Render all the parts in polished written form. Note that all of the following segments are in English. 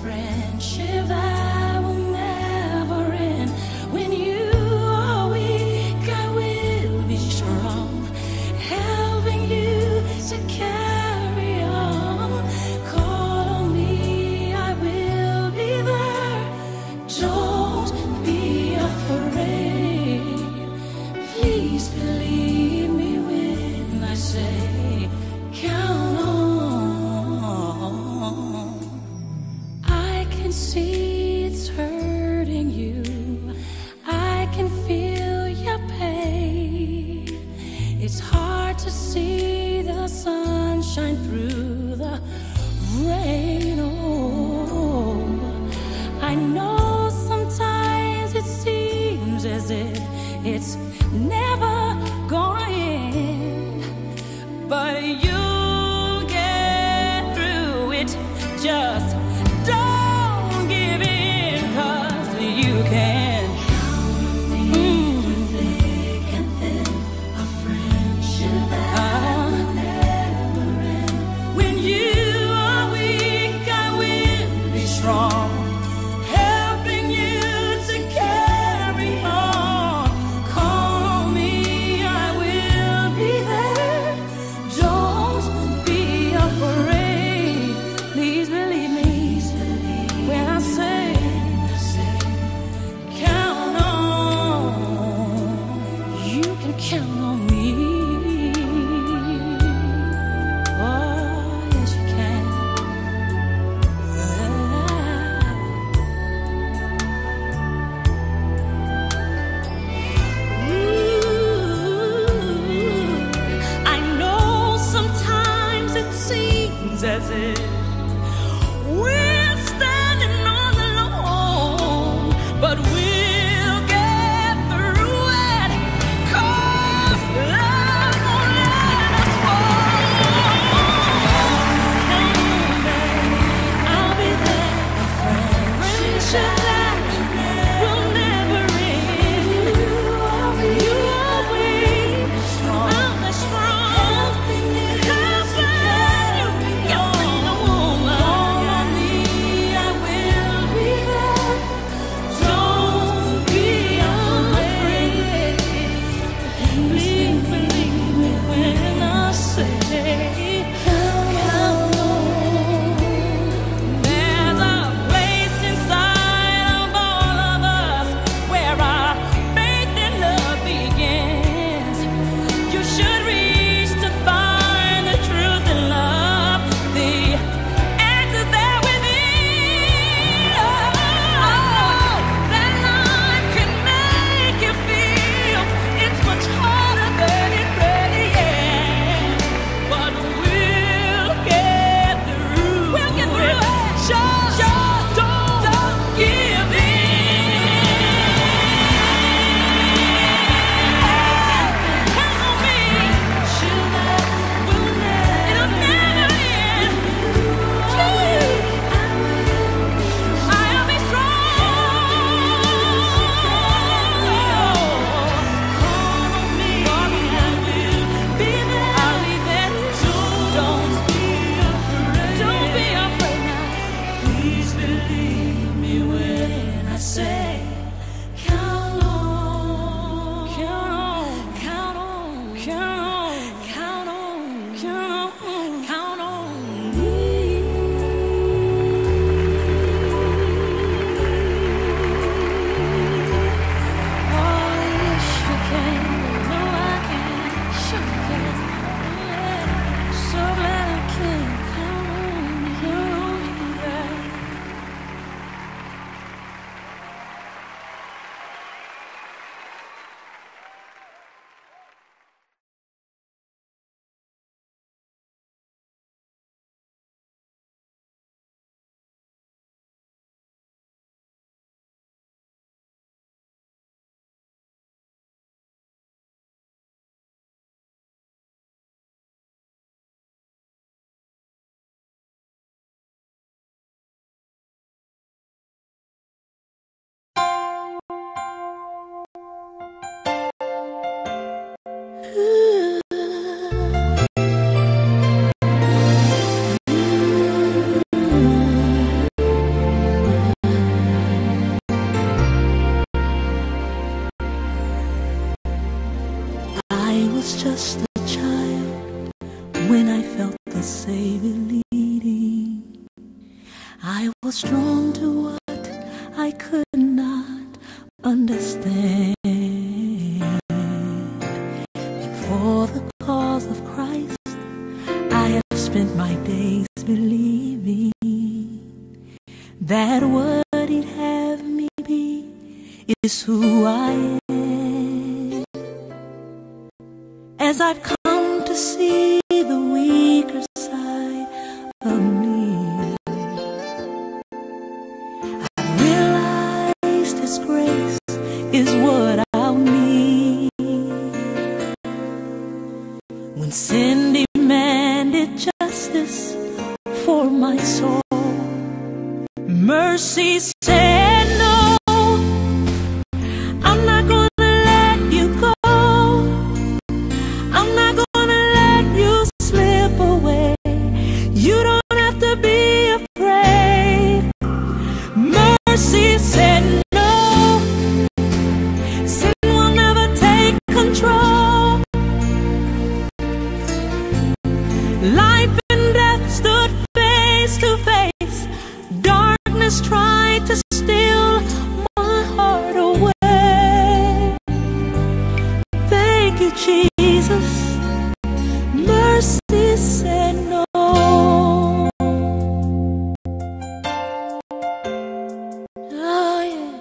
friendship that will never end. When you are weak, I will be strong, helping you to carry on. Call on me, I will be there. Don't be afraid. Please believe me when I say, count on. I can see it's hurting you. I can feel your pain. It's hard to see the sunshine through the rain. Oh, I know sometimes it seems as if it's never gonna end, but you'll get through it. Just don't give in, 'cause you can. Thick and thin, a friendship that will never end. When you are weak, I will be strong, helping you to carry on. Call on me, I will be there. Don't be afraid. Please believe me when I say, count on. You can count on me. Oh, yes you can. Ooh, I know sometimes it seems as if we're standing all alone, but we'll get through it, 'cause love won't let us fall. I'll be there, a friendship that will never end. You are weak, I'm strong, helping you to carry on. just a child when I felt the Savior leading. I was drawn to what I could not understand. And for the cause of Christ, I have spent my days believing that what He'd have me be is who I am. As I've come to see the weaker side of me, I've realized His grace is what I'll need. When sin demanded justice for my soul, mercy said no. I'm not gonna let you go. I'm not gonna let you slip away. You don't have to be afraid. Mercy said no. Sin will never take control. Life and death stood face to face. Darkness tried to steal my heart away. Thank you, Jesus. Mercy said no. Oh, yeah.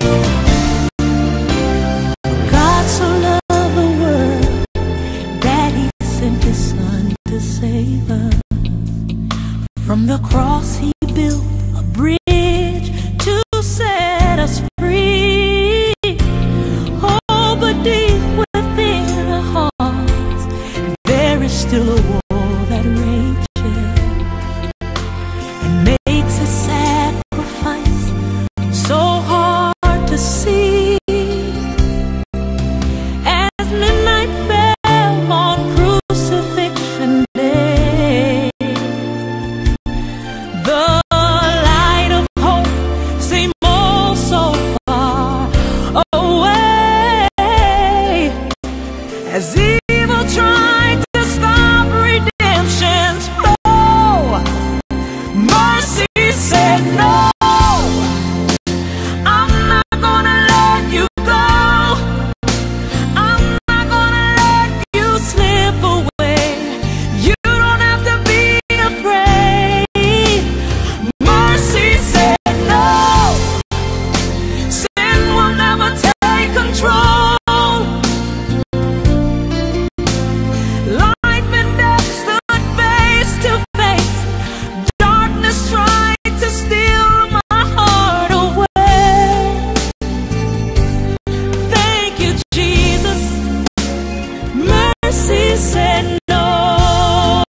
God so loved the world that He sent His Son to save us. From the cross He built a bridge to set us free. Oh, but deep within our hearts there is still a war that rages and makes a sacrifice so hard to see. As midnight fell on crucifixion day, the light of hope seemed oh so far away. As evil tried to stop redemption's flow, mercy said no. I'm not gonna let you go. I'm not gonna let you slip away. You don't have to be afraid. Mercy said no. Sin will never take control. Life and death stood face to face. Darkness tried to steal my heart away. Thank you, Jesus. Mercy said no.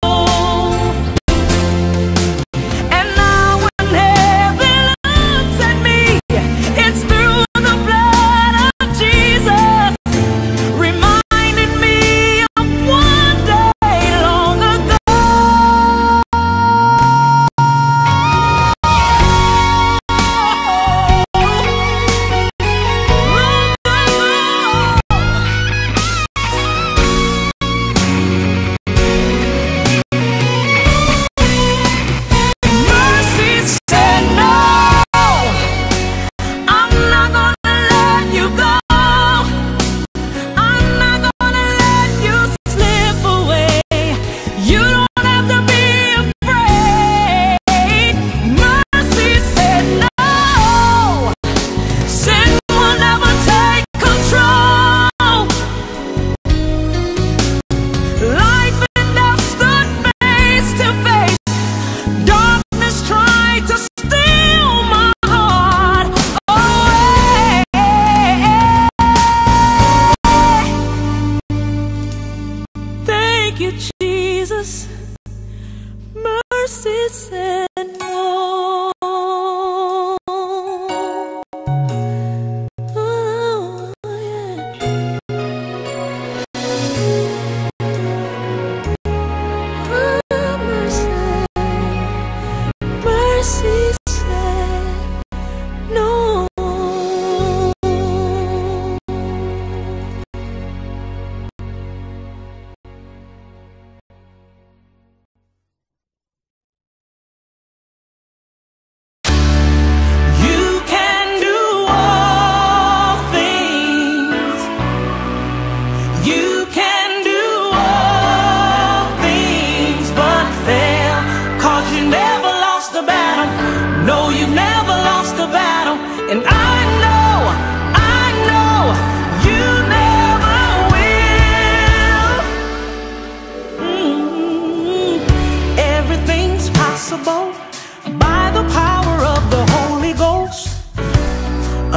And now when heaven looks at me, it's through the blood of Jesus, reminding me of one day long ago. Mercy said no. I'm not gonna let you go. I'm not gonna let you slip away. You don't have to be afraid. Mercy said no. Sin will never take control. Life and death stood face to face. Darkness tried to steal my heart away. Thank you, Jesus. Mercy said no. Oh, yeah. Mercy said no.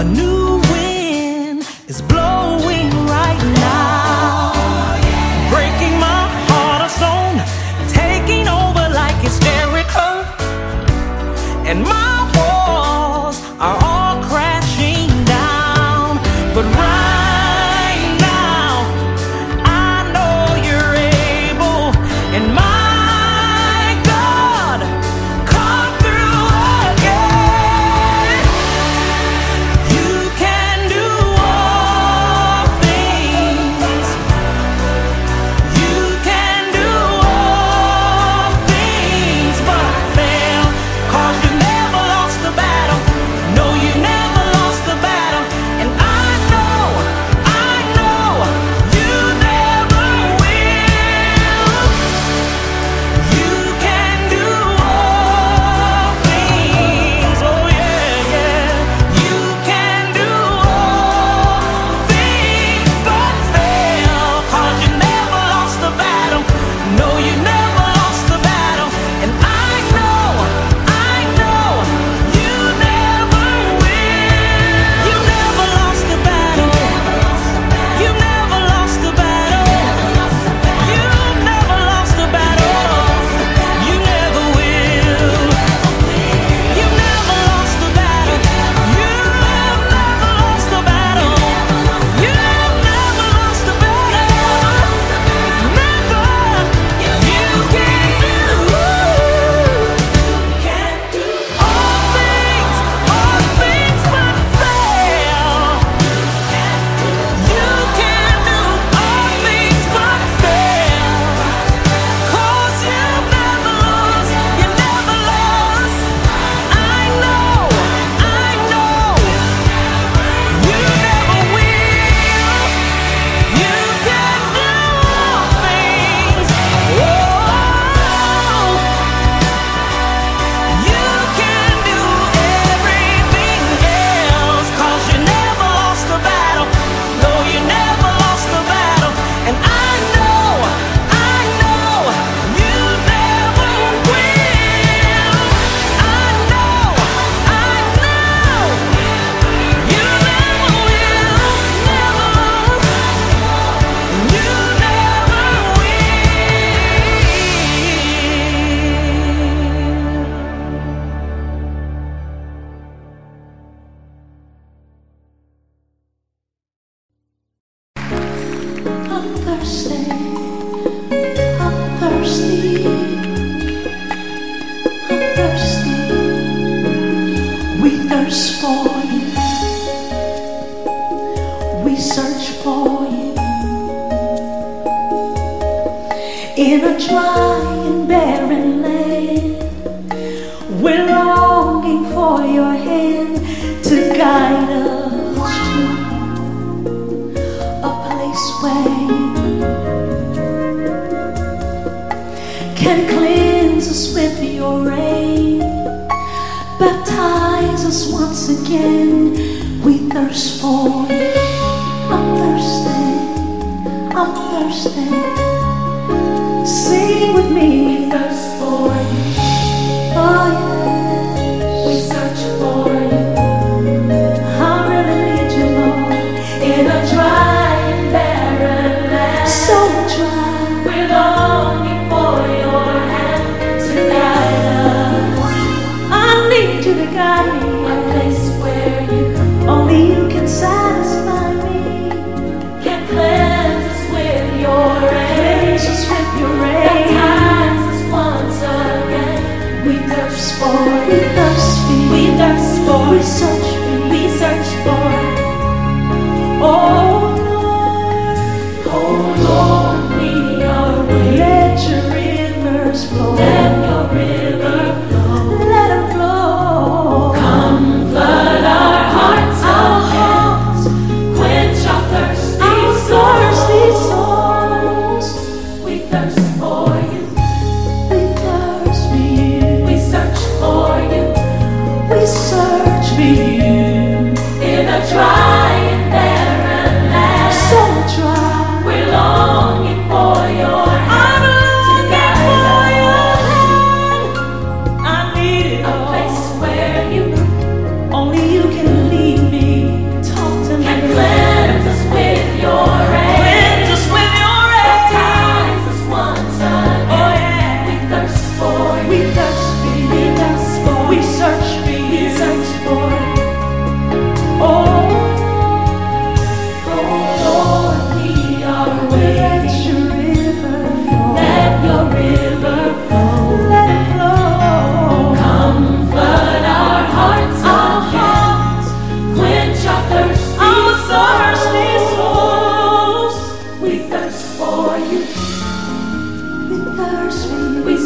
A new wind is blowing right now, breaking my heart of stone, taking over like it's Jericho, and my walls are all crashing down. But right now, I know you're able, and my God, come through again. You can do all things. You can do all things but fail, 'cause you never lost the battle. No, you never lost the battle. And I know you never will. You can do all things. Oh yeah, yeah. You can do all things but fail, 'cause you never lost the battle. No, you never lost the battle. And I know you never will. You never lost the battle. You never lost the battle. You never lost the battle. You never will. You never lost the battle. You never lost the battle. You never lost the battle. Never. You can do all things but fail. You can do all things but fail, 'cause you never lost. You never lost. I know you never will. You can do all things. Oh, you can do everything else, 'cause you never lost the battle. No, you never lost the battle. And I know you never will. I know you never will. Never lost. You never will. I'm thirsty. I'm thirsty. I'm thirsty. We thirst for you. We search for you. In a dry and barren land, we're longing for your hand to guide us to a place where you can cleanse us with your rain, baptize us once again. We thirst for you. I'm thirsty. I'm thirsty. Sing with me. We thirst for you. Oh yes. We search for you. I really need you, Lord. In a dry and barren land, so dry, we're longing for your hand to guide us. I need you to guide me. A place where you, only you can satisfy me. Can cleanse us with your rain. Cleanse us with your rain. Baptize us once again. We thirst for you. We thirst for you. We thirst for you. We search for you. We search for you. Oh Lord, we are waiting. Let your rivers flow. Let your river flow. Let it flow. Come flood our hearts, our hearts. Quench our thirsty souls. We thirst for you. We thirst for you. We search for you. We search for you. In a dry and barren land, so dry, we're longing for your hand to guide us. I need it. A place where you, only you can lead me.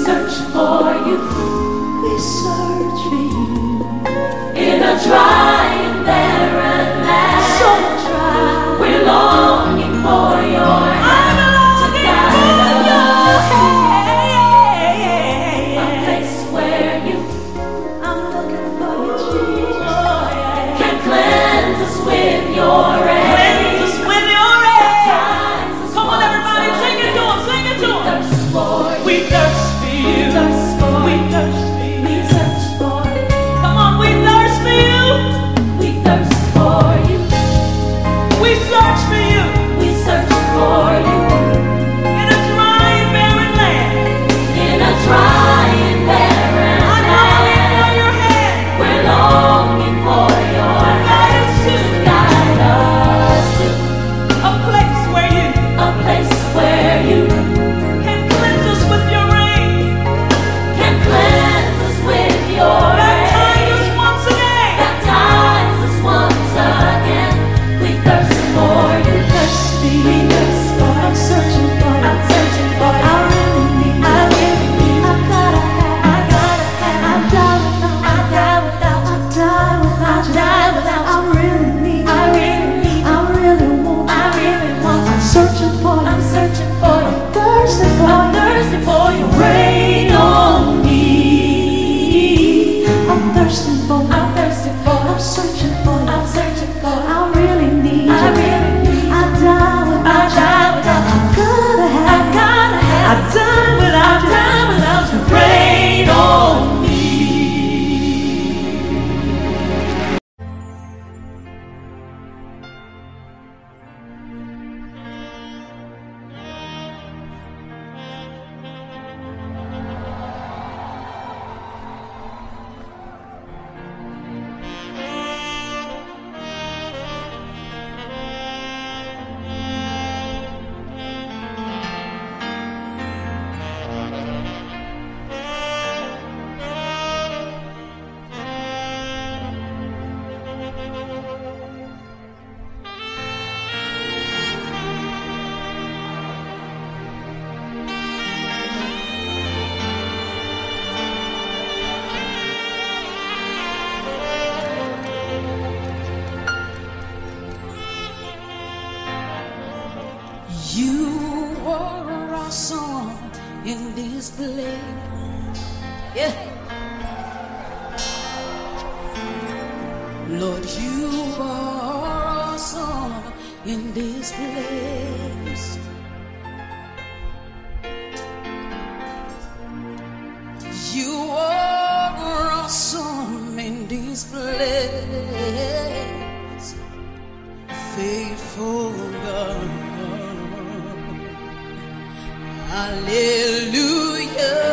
search for you. We search for you. In a dry and barren land, so dry, we're longing for your hand to guide us. A place where you, I'm looking for you, Jesus, can cleanse us with your rain. Cleanse us with your rain. Come on, everybody, sing it to him, sing it to him. We thirst for you. We thirst for you. We search for you. Come on, we thirst for you. We thirst for you. We search for you. We search for you. In a dry and barren land. In a dry and barren land. I'm longing for your hand. We're longing for your hand to guide us to a place where you, a place where you can cleanse us with your rain. Can cleanse us with your rain. Baptize us once again. Baptize us once again. We thirst for you. Thirsty. We thirst for you. I'm searching for you. I'm searching for you. I really need you. I really need you. I gotta have. I gotta have. I die without. I die without. I die without. I die without. I really need you. I really need you. I really want. I really want. I'm searching for you. I'm searching for you. I'm thirsty for you. I'm thirsty for you. Rain on me. I'm thirsting for you. I'm thirsting for you. I'm searching for you. I'm searching for you. I really need you. I really need you. I die without. I die without. I gotta have. I gotta have. I die without. I die without you. Rain on me. You were awesome in this place. Yeah. Lord, you are awesome in this place. You are awesome in this place. Faithful God. Hallelujah,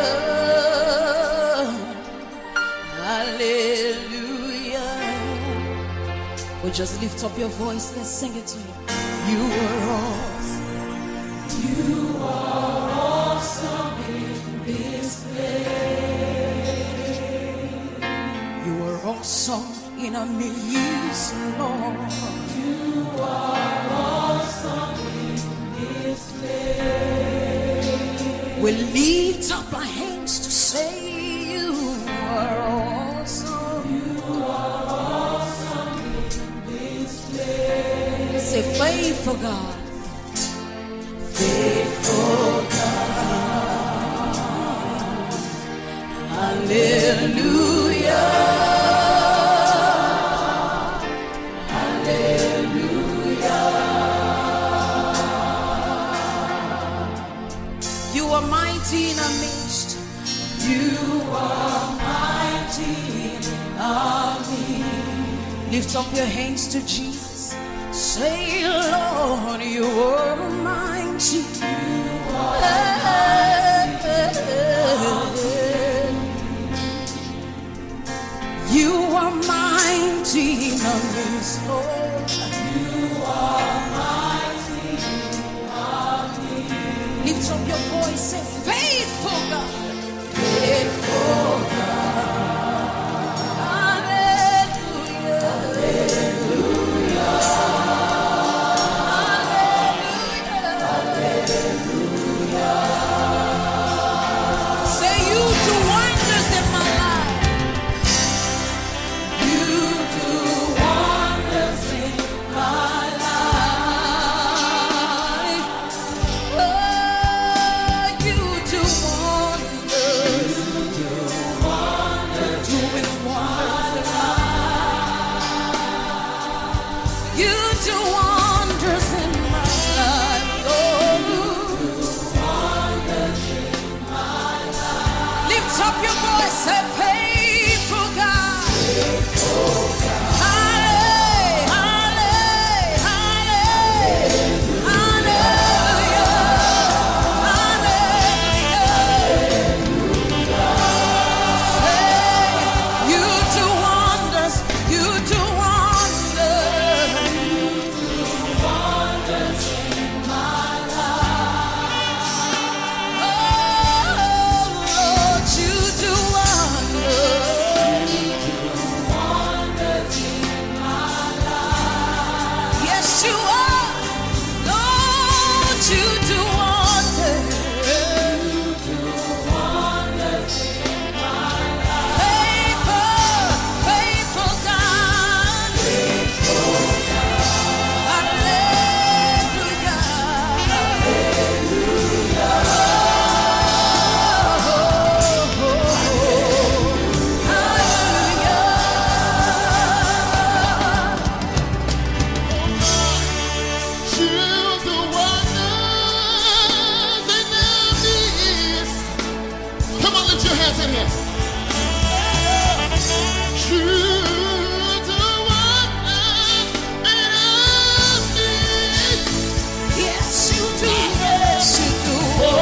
hallelujah. Well, just lift up your voice, let's sing it to you. You are awesome. You are awesome in this place. You are awesome in our midst, Lord. You are awesome in this place. We lift up our hands to say you are awesome. You are awesome in this place. Say faithful God. Faithful God. Hallelujah. You are mighty in our midst. You are mighty in our midst. Lift up your hands to Jesus. Say, Lord, you are mighty. You are mighty. You are mighty in our midst, Lord. You are mighty in our midst. Lift up your voice, say, faithful God. Faithful God. Hallelujah. Hallelujah. Hallelujah. Hallelujah. Say Say faithful God. Hallelujah, hallelujah, hallelujah. Hey, you do wonders, you do wonders. Wonders in my life. Oh, Lord, you do wonders. Wonders in my life. Yes, you are. Lord, you do wonders. Wonders in my life. Faithful, faithful God. Faithful God. Hallelujah. Come on, lift your hands in here. Yes, you do. Yes, you do.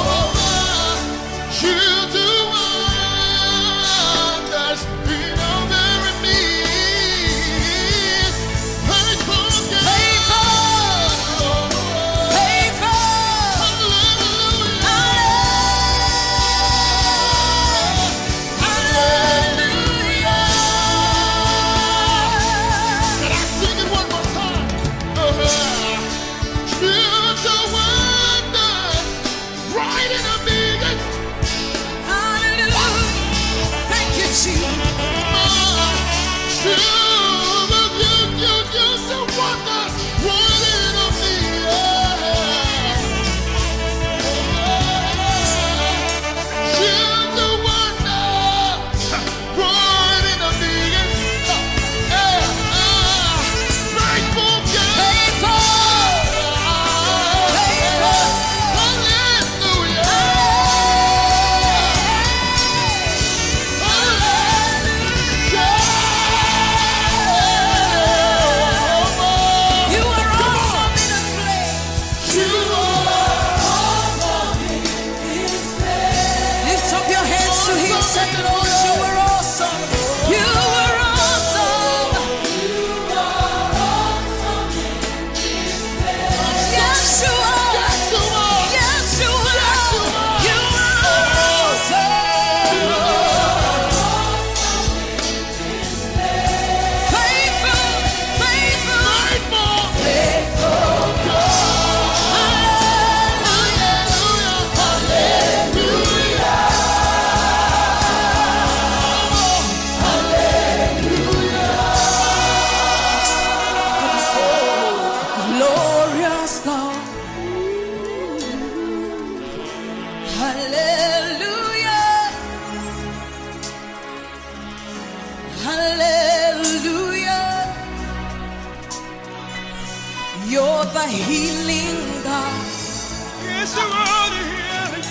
You're the healing God. Yes, you are the healing.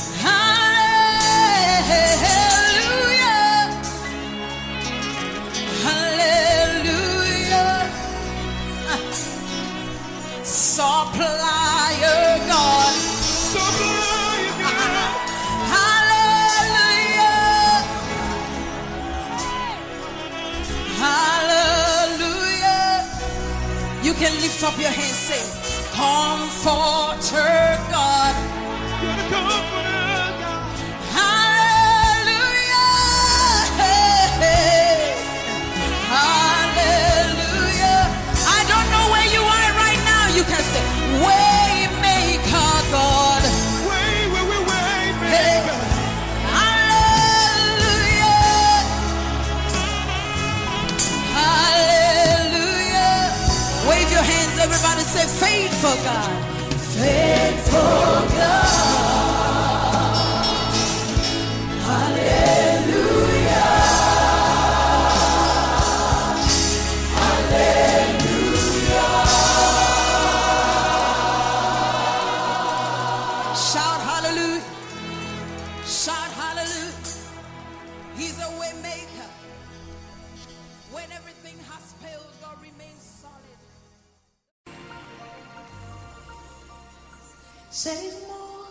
Hallelujah. Hallelujah. Supplier God. Supplier God. Hallelujah. Hallelujah. You can lift up your hands, say, Comforter God. You're the comforter God. Hallelujah. Hallelujah. I don't know where you are right now. You can say, Waymaker God. Waymaker. Hallelujah. Hallelujah. Wave your hands, everybody. Say, faithful God. Faithful God. Hallelujah. Hallelujah. Shout hallelujah. Shout hallelujah. He's a way maker. When everything has failed, God remains solid. Says more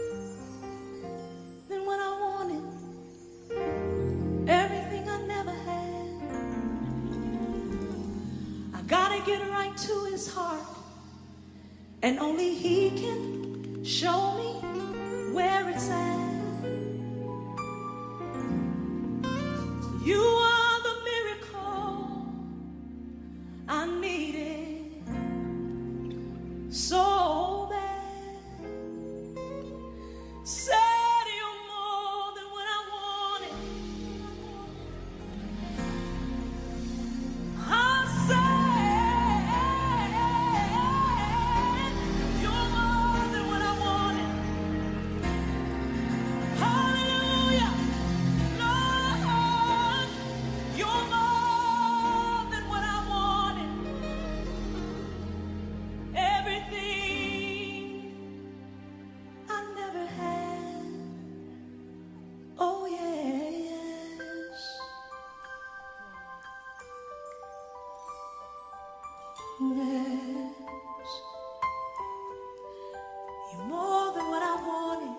than what I wanted, everything I never had. I gotta get right to his heart, and only he can show me where it's at. You are the miracle I needed so bad. Said you're more than what I wanted. I said you're more than what I wanted. Hallelujah, Lord, you're more than what I wanted. Everything I never had. Oh yes. Yes. You're more than what I wanted,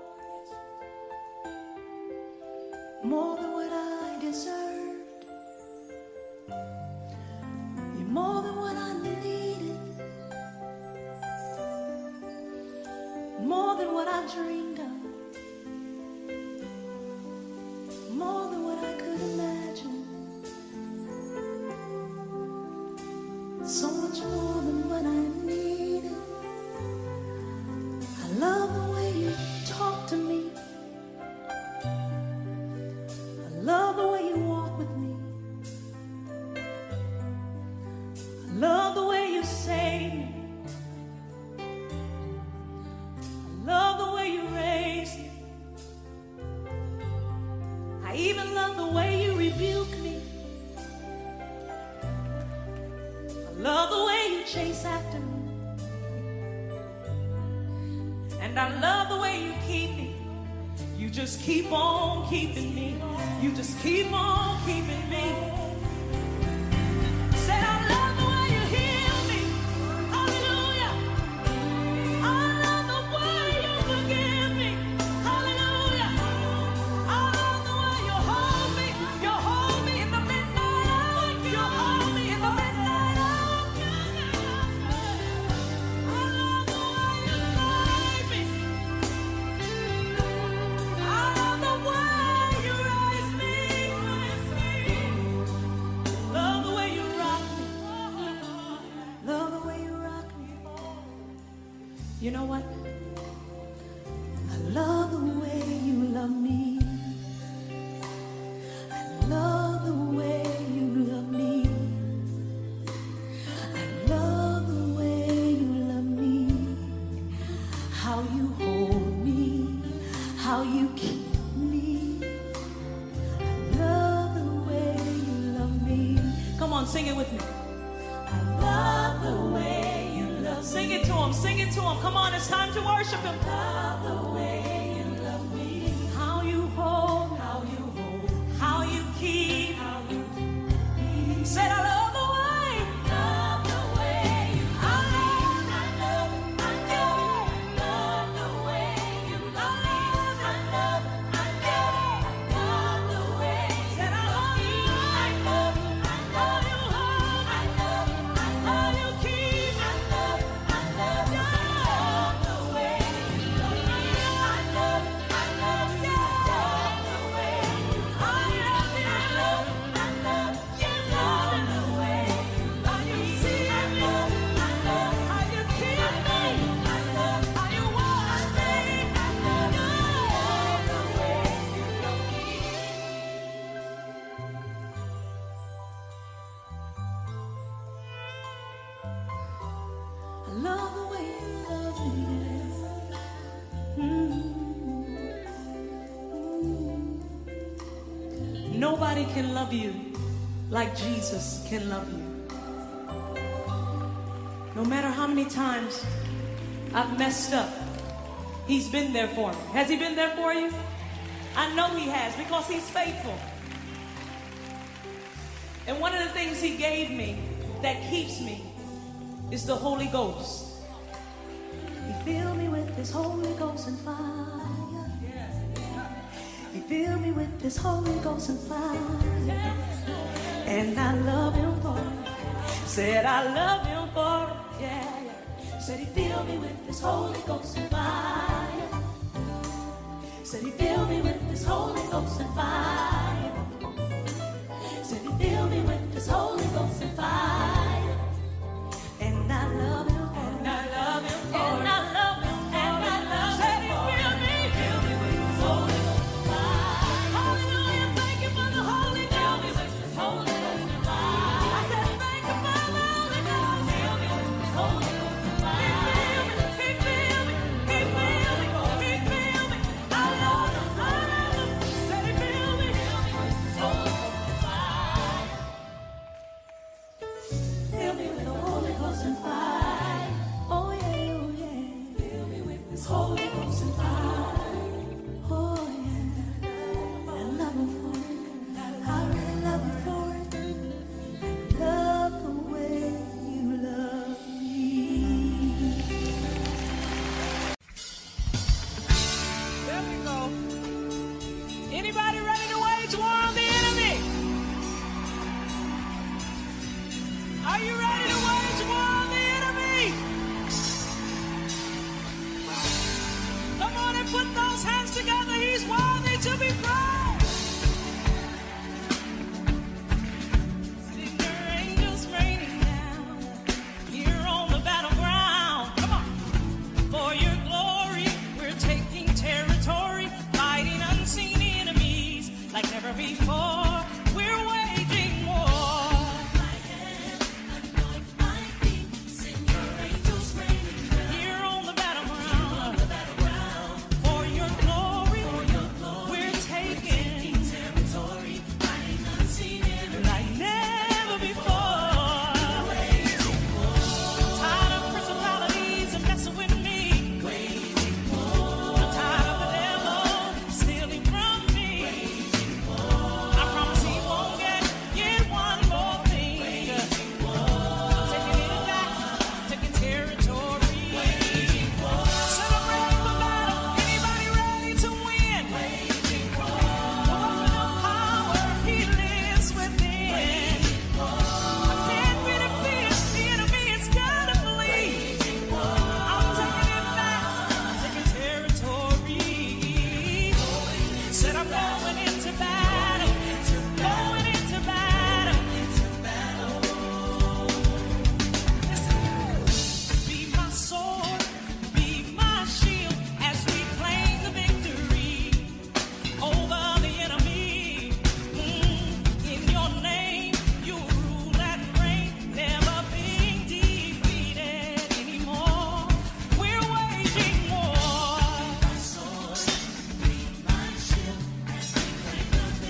more than what I deserved. You're more than what I needed, more than what I dreamed of, more than what I could imagine, so much more than what I needed. I love the way you talk to me. I love the way you walk with me. I love the way you save me. Love the way you raise me. I even love the way you rebuke me. I love the way you chase after me. And I love the way you keep me. You just keep on keeping me. You just keep on keeping me. Said I love the way you heal me. Hallelujah. I love the way you forgive me. Hallelujah. I love the way you hold me. You hold me in the midnight hour. You hold me in the midnight hour. I love the way you save me. I love the way you raise me. Love the way you rock me. Love the way you rock me. You know what? I love the way you love me. I love the way you love me. I love the way you love me. How you hold me, how you keep me. I love the way you love me. Come on, sing it with me. I love the way you love me. Sing it to him, sing it to him. Come on, it's time to worship him. Love the way you love me. How you hold, how you keep, Said I love the way you love me. I love the way you love me. Said I love you. I love you. How you keep. I love the way you love me. I love you. The way you love me. I love you. The way you love me. How you keep me. How you wash me. I love the way you love me. I love the way you love me. Nobody can love you like Jesus can love you. No matter how many times I've messed up, He's been there for me. Has He been there for you? I know he has, because he's faithful. And one of the things he gave me that keeps me is the Holy Ghost. He filled me with his Holy Ghost and fire. He filled me with his Holy Ghost and fire. And I love him for it. Said I love him for it. Yeah, yeah. Said he filled me with his Holy Ghost and fire. Said he filled me with his Holy Ghost and fire. Said he filled me with his Holy Ghost and fire. And I love him for it. And I love him for it. And I love him. And I love him. Said he filled me with his Holy Ghost and fire. Hallelujah. Thank you for the Holy Ghost. Fill me with his Holy Ghost and fire. I said thank you for the Holy Ghost. Fill me with his Holy Ghost and fire. He filled me. He filled me. He filled me. I love him. I love him. Said he filled me. Fill me with his Holy Ghost and fire. Fill me with the Holy Ghost and fire. Oh yeah, oh yeah. Fill me with this Holy Ghost and fire. Oh yeah. I love him for it. I really love him for it. Love the way you love me. There we go. Anybody ready to wage war on the enemy? Are you ready to wage war on the enemy? Come on and put those hands together. He's worthy to be praised. Send your angels raining down here on the battleground. Come on. For your glory, we're taking territory, fighting unseen enemies like never before. We're waging war. Here on the battleground, for your glory, we're taking territory, fighting unseen enemies like never before. Tired of principalities and messing with me. I'm tired of the devil stealing from me. I promise he won't get one more thing. Taking it back, taking territory. Celebrate the battle. Anybody ready to win? The weapon of power, he lives within. I can't be defeated. The enemy is gonna flee. I'm taking it back, taking territory. Said I'm going into battle, going into battle. Be my sword, be my shield as we claim the victory over the enemy. In your name, you rule and reign, never being defeated anymore. We're waging war. Be my sword, be my shield as we claim the victory.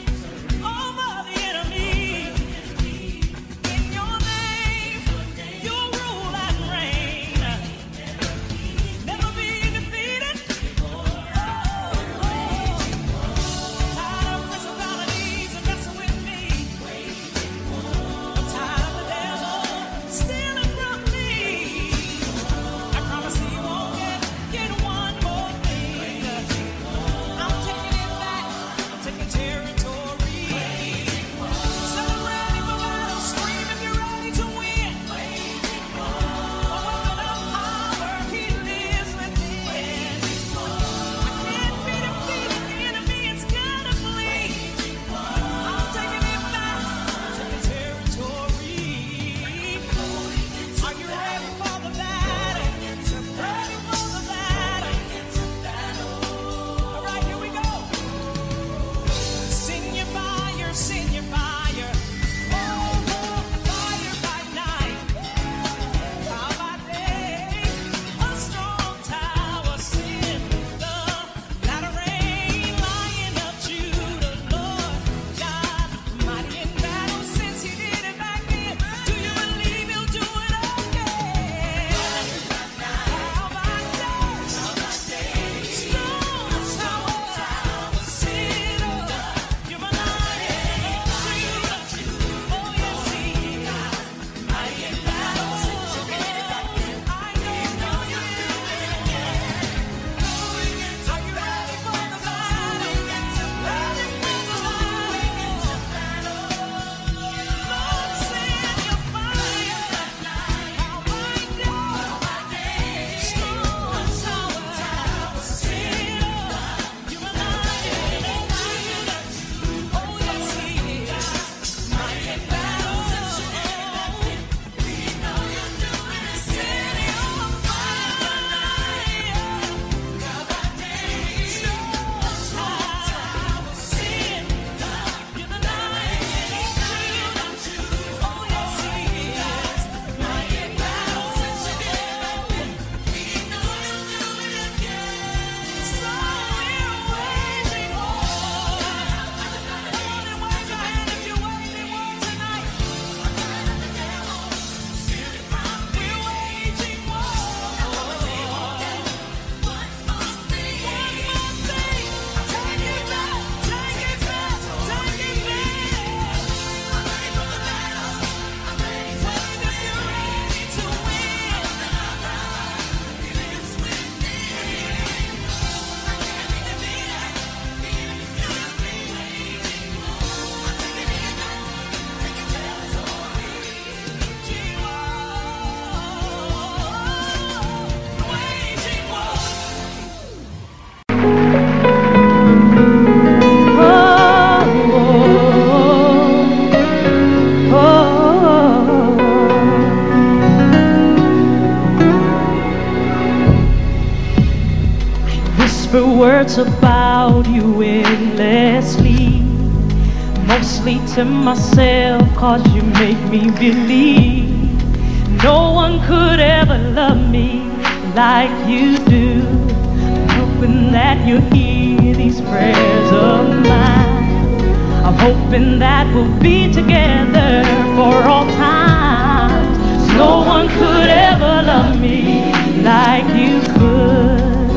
words about you endlessly, mostly to myself, 'cause you make me believe no one could ever love me like you do. I'm hoping that you hear these prayers of mine. I'm hoping that we'll be together for all time. No one could ever love me like you could.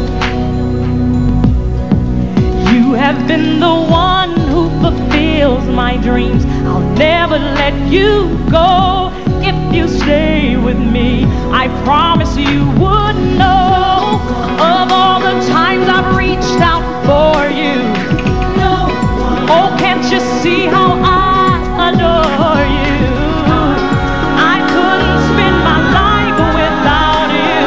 You have been the one who fulfills my dreams. I'll never let you go. If you stay with me, I promise you would know of all the times I've reached out for you. Oh, can't you see how I adore you? I couldn't spend my life without you.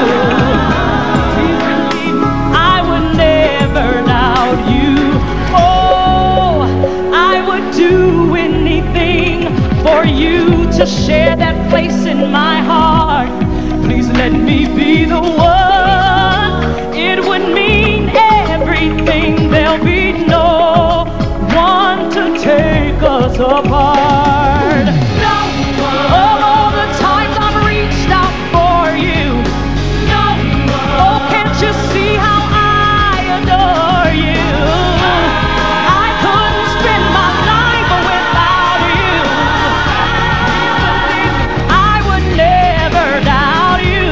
I would never doubt you. Oh, I would do anything for you to share that place in my heart. Please let me be the one. It would mean everything. There'll be no one to take us apart. No one. Of all the times I've reached out for you. No one. Oh, can't you see how I adore you? I couldn't spend my life without you. I would never doubt you.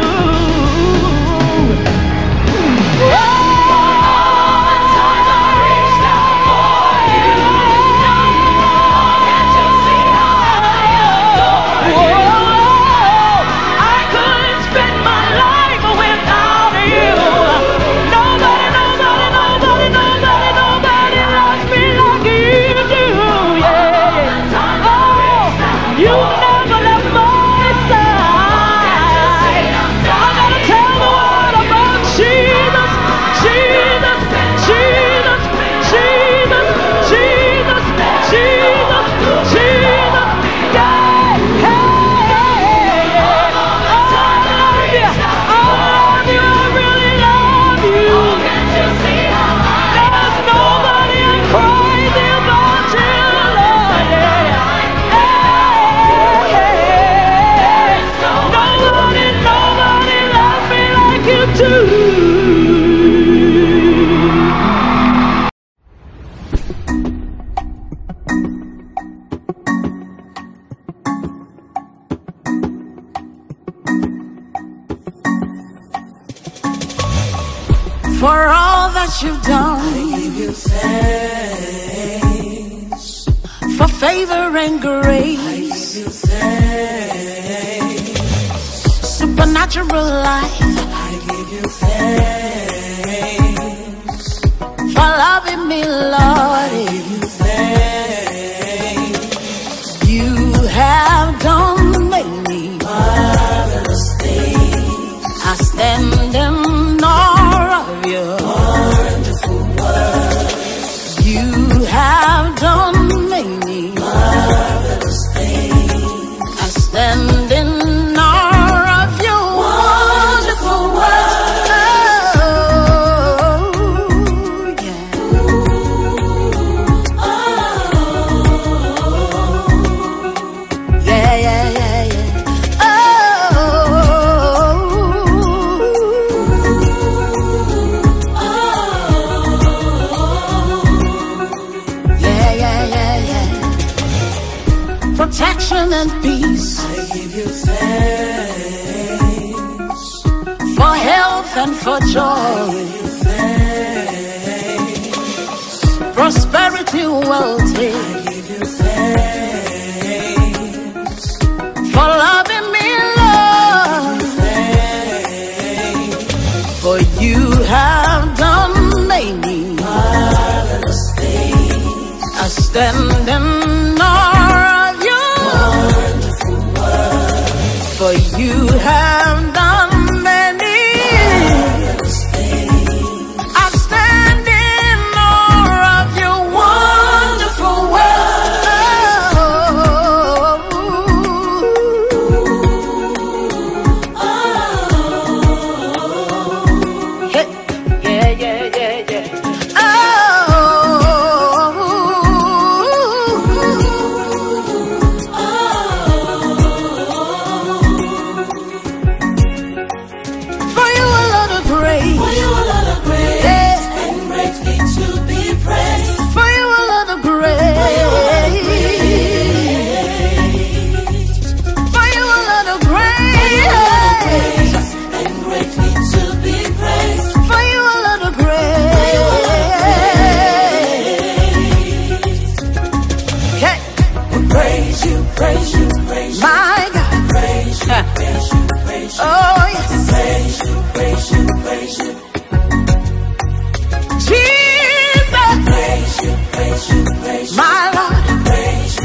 For all that you've done, I give you thanks. for favor and I grace, give you thanks. supernatural life, I give you thanks. for loving me, Lord. I give you thanks. You have done many Marvelous things. I stand in awe of you. Wonderful words. You have done many Marvelous things. I stand in awe of you. Wonderful words. Oh, yeah. Yeah, yeah, yeah, yeah. Oh, yeah, yeah, yeah, yeah. Protection and peace, I give you thanks. for health and for joy, Give you thanks. prosperity, wealth, I give you thanks. for loving me, Lord. Thanks. For you have done many Marvelous things. I stand in awe of you. Wonderful words. For you have done many Marvelous things. I stand in awe of you. Wonderful words. Hey, yeah, yeah, yeah, yeah. Oh,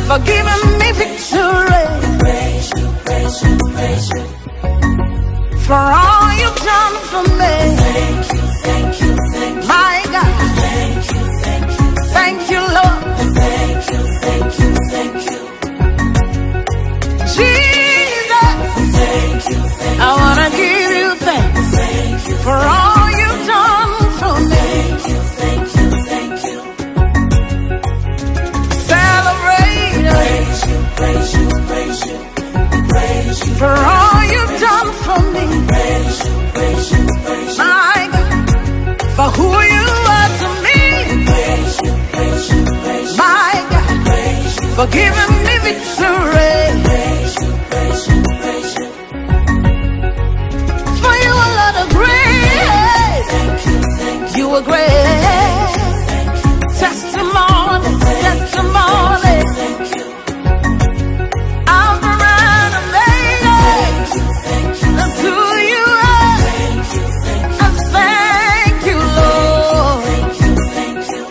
for giving me victory. Praise you, praise you, praise you. For all you've done for me. Thank you, thank you, thank you. My God. Thank you, thank you. Thank you, Lord. Thank you, thank you, thank you. Jesus. Thank you, thank you. I want to give you thanks. Thank you For all you've done for me. Thank you, thank you, thank you. Celebrate. Praise you, praise you, praise you. Praise you. For all you've done for me. Praise you, praise you, praise you. My God. For who you are to me. Praise you, praise you, praise you. My God. Praise you, For giving me victory. praise you, praise you, praise you. For you are Lord of grace. Thank you, thank you. You are great. Testimony, testimony. Thank you, Alpha and Omega. thank you, thank you. That's who you are. Thank you, thank you. And thank you, Lord. Thank you, thank you.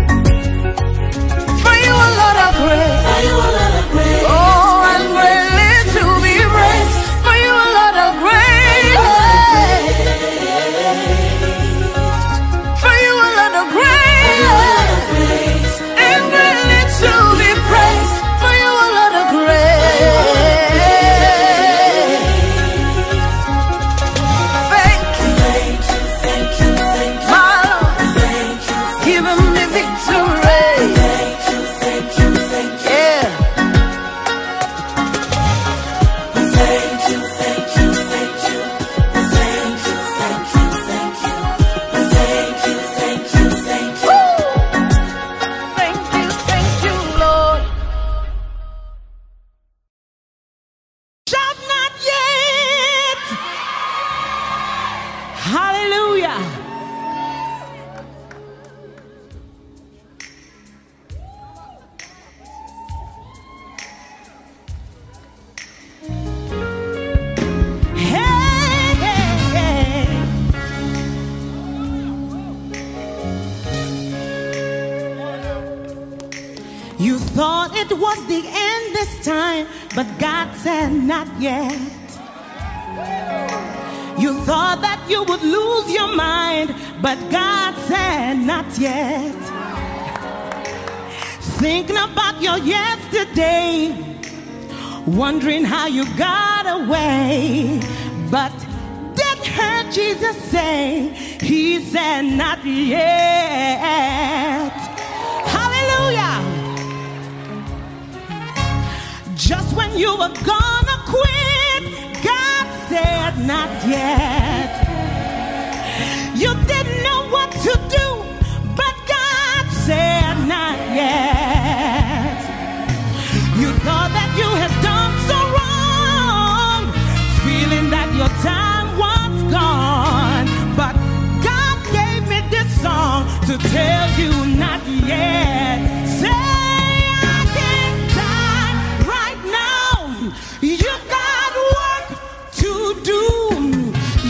For you are Lord of grace. Are you a lot of grace? Oh, and greatly to be praised. For you are Lord of grace. For you are Lord of grace. And greatly to be praised. For you are Lord of grace. Thank you, Thank you, thank you, thank you. my Lord. Thank you, Giving me victory. thank you, thank you, thank you. Yeah. Thank you, thank you, thank you. Thank you, thank you, thank you. Thank you, thank you, thank you. Woo! Thank you, Lord. Shout not yet. Hallelujah. Hey, hey, hey. You thought it was the end this time, but God said not yet. You thought that you would lose your mind, but God said not yet. Thinking about your yesterday, wondering how you got away, but did hear Jesus say, he said not yet. Hallelujah. Just when you were gonna quit, God said not yet. You didn't know what to do, but God said not yet. You thought that you had done so wrong, feeling that your time was gone, but God gave me this song to tell you not yet. Say I can't die right now. You've got work to do.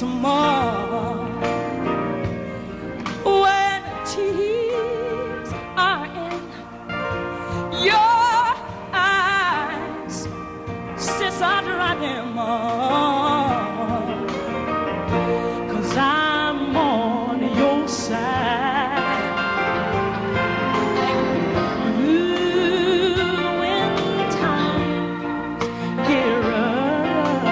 some more. When tears are in your eyes, since I dry them all, 'cause I'm on your side. Ooh, when times get rough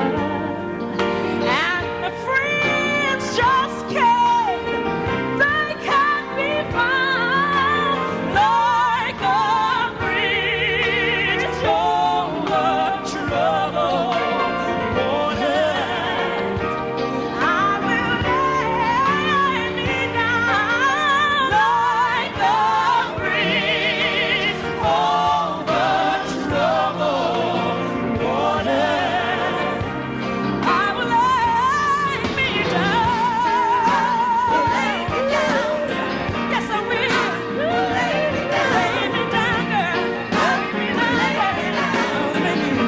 and the friends just they can't be found, like a bridge over troubled waters. I will lay me down like a bridge over troubled waters. I will lay me down. Yes, I will. Lay me down, girl. Lay me down. When you're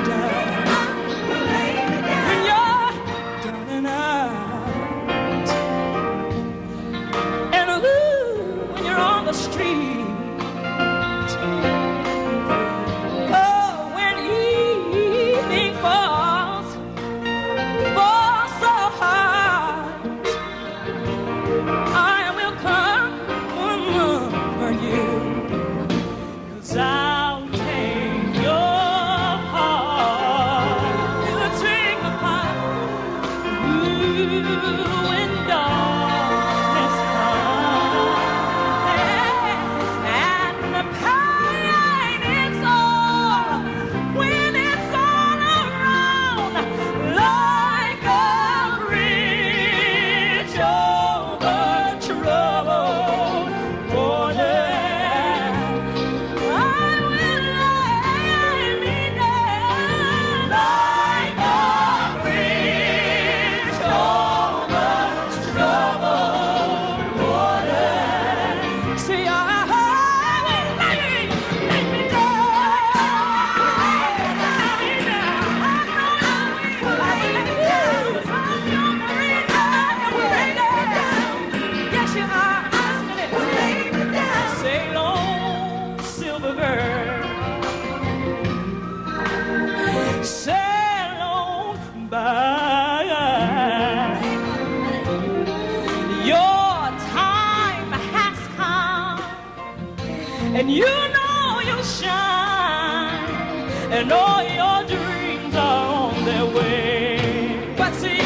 down and out, and ooh, when you're on the street, oh, when evening falls so hard, I will come for you, 'cause I'll take your heart. You'll take my heart. Ooh, when darkness comes, and the pain is all, when it's all around, like a bridge over troubled water. I will lay me down like a bridge over troubled water. See, I will lay me yes, you are. Sail on, silver bird. Sail on by. Your time has come, and you know you'll shine, and all your dreams are on their way. But see,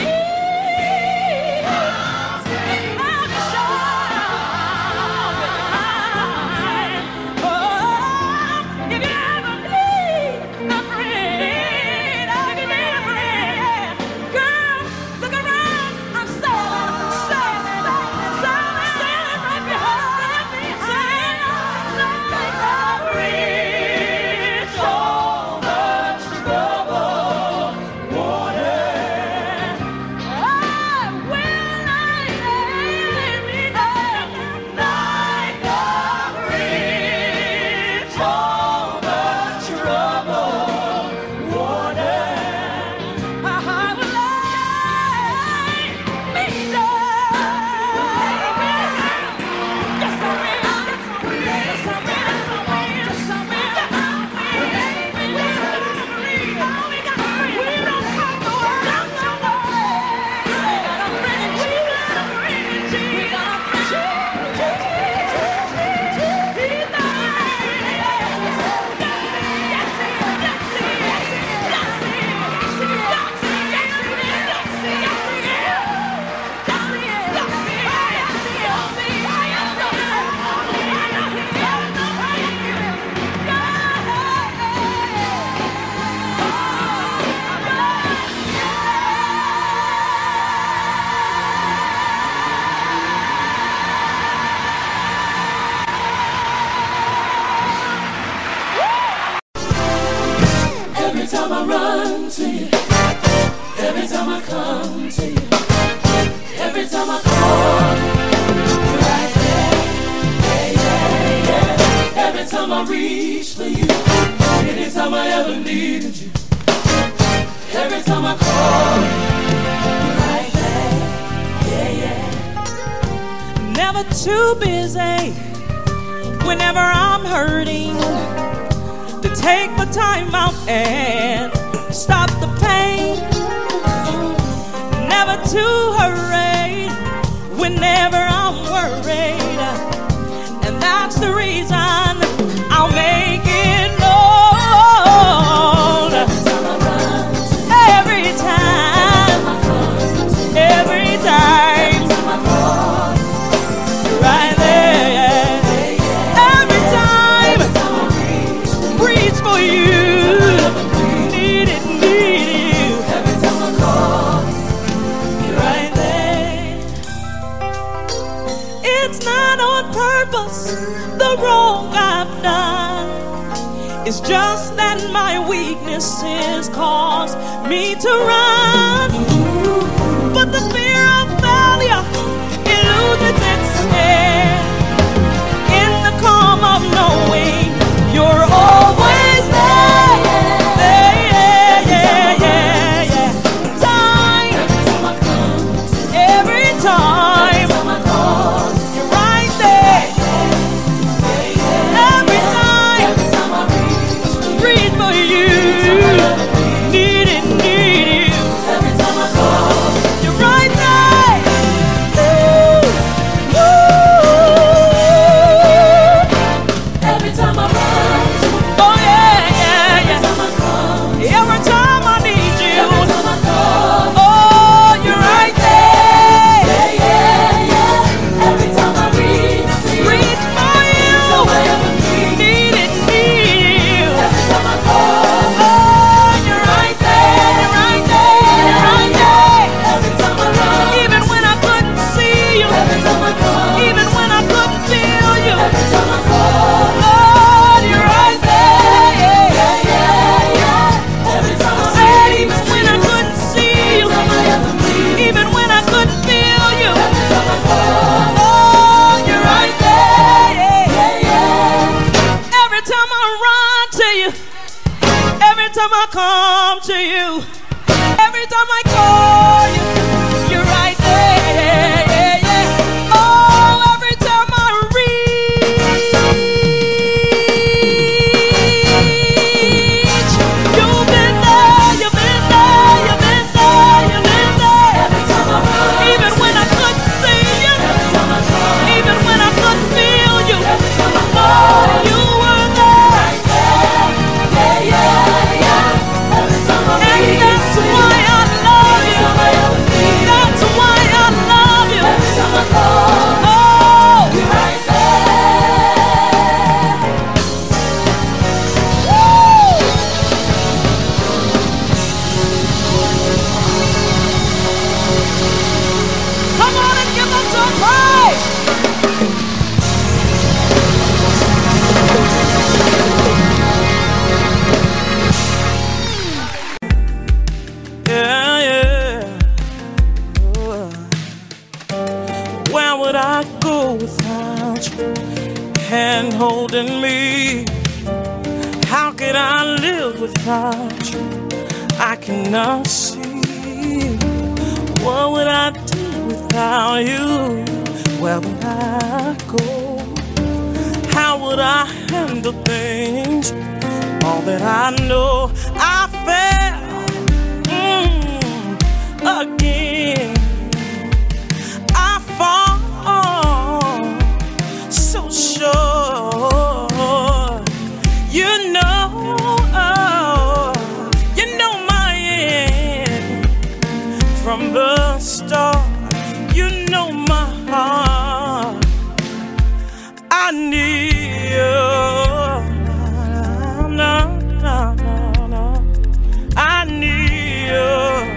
I'll shine. Oh, if you ever need a friend, I'll give you a friend. Girl, look around, I'm sailing right behind me, sailing like a bridge over troubled water. I will lay me down like a bridge over troubled water. I will lay me down. Yes, I will. Yes, I will. Yes, I will. We don't have to worry. We got a friend in Jesus. We got a friend in Every time I run to you, every time I come to you, every time I call, you're right there. Yeah, yeah, yeah. Every time I reach for you, anytime I ever needed you, every time I call, you're right there. never too busy whenever I'm hurting to take my time out and stop the pain. Never too hurried whenever I'm worried, and that's the reason I'll make it known. Every time, every time, right there. Every time, reach for you. Need it, need you. Every time I call, you're right there. It's not on purpose, the wrong I've done. It's just that my weaknesses cause me to run. But the fear of failure eludes its stare in the calm of knowing you're always there. Time, every time, you're right there. Every time, reach for you. Need it, need you. You're right there. Every time I run to you, Oh yeah, yeah, yeah. every time I come, Every time I need you. every time I call, Oh, you're right there. yeah, yeah, yeah. Every time I reach for you, Reach for you. so I ever need. Need it, need you. Every time I call, Oh, you're right there. You're right there. You're right there. every time I run, Even when I couldn't see you. every time I come, Even when I couldn't feel you. every time I call, Lord, you're right there. yeah, yeah, yeah. Every time I Said reach even for when you, I couldn't see you. so I ever need. Even when I couldn't feel you. Every time I call, Oh, you're right there. yeah, yeah. Every time I run to you. Every time I come to you. Every time I call you. You're right there. Oh, every time I reach. You've been there. You've been there. You've been there. You've been there. Every time I run, Even when I couldn't see you. every time I come, Even when I couldn't feel you. every time I Lord, call, you were there. yeah, yeah, yeah. Every time I And reach, that's why I love every you. time I ever need. That's why I love you. Every time I call, Oh, you're right there. come on and give them some praise. Yeah, yeah. Where would I go without you? Hand holding me. How could I live without you? I cannot see. What would I do without you? Where would I go? How would I handle things? All that I know, I fell again. I fall so sure. You know my end from the start. You know my heart. I need you. No. I need you.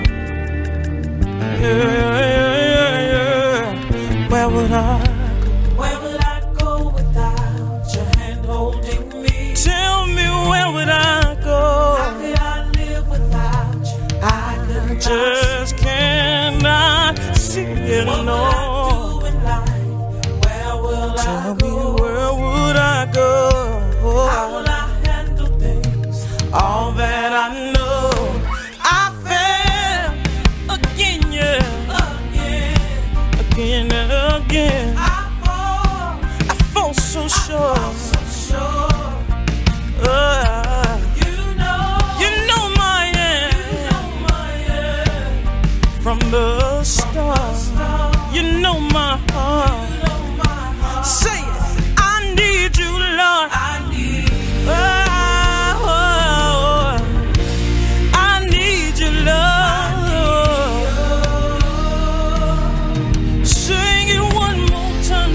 Yeah. Where would I go? Where would I go without your hand holding me? Tell me, where would I go? How could I live without you? I could just cannot see it, no. Tell me, where would I go? How will I handle things? All that I know, I fell again, yeah. Again and again. I fall from the start. You know my heart. Say it. I need you, Lord. I need you. Oh, I need you, Lord. Sing it one more time,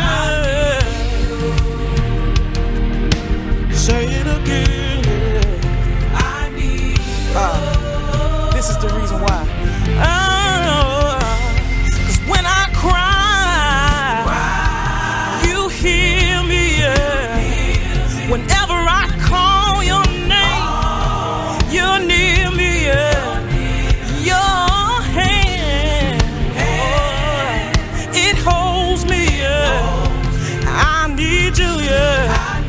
say it again. I need you. This is the reason why. Cause when I cry, you hear me, yeah. Whenever I call your name, you're near me, yeah. Your hand, it holds me, yeah. I need you, yeah.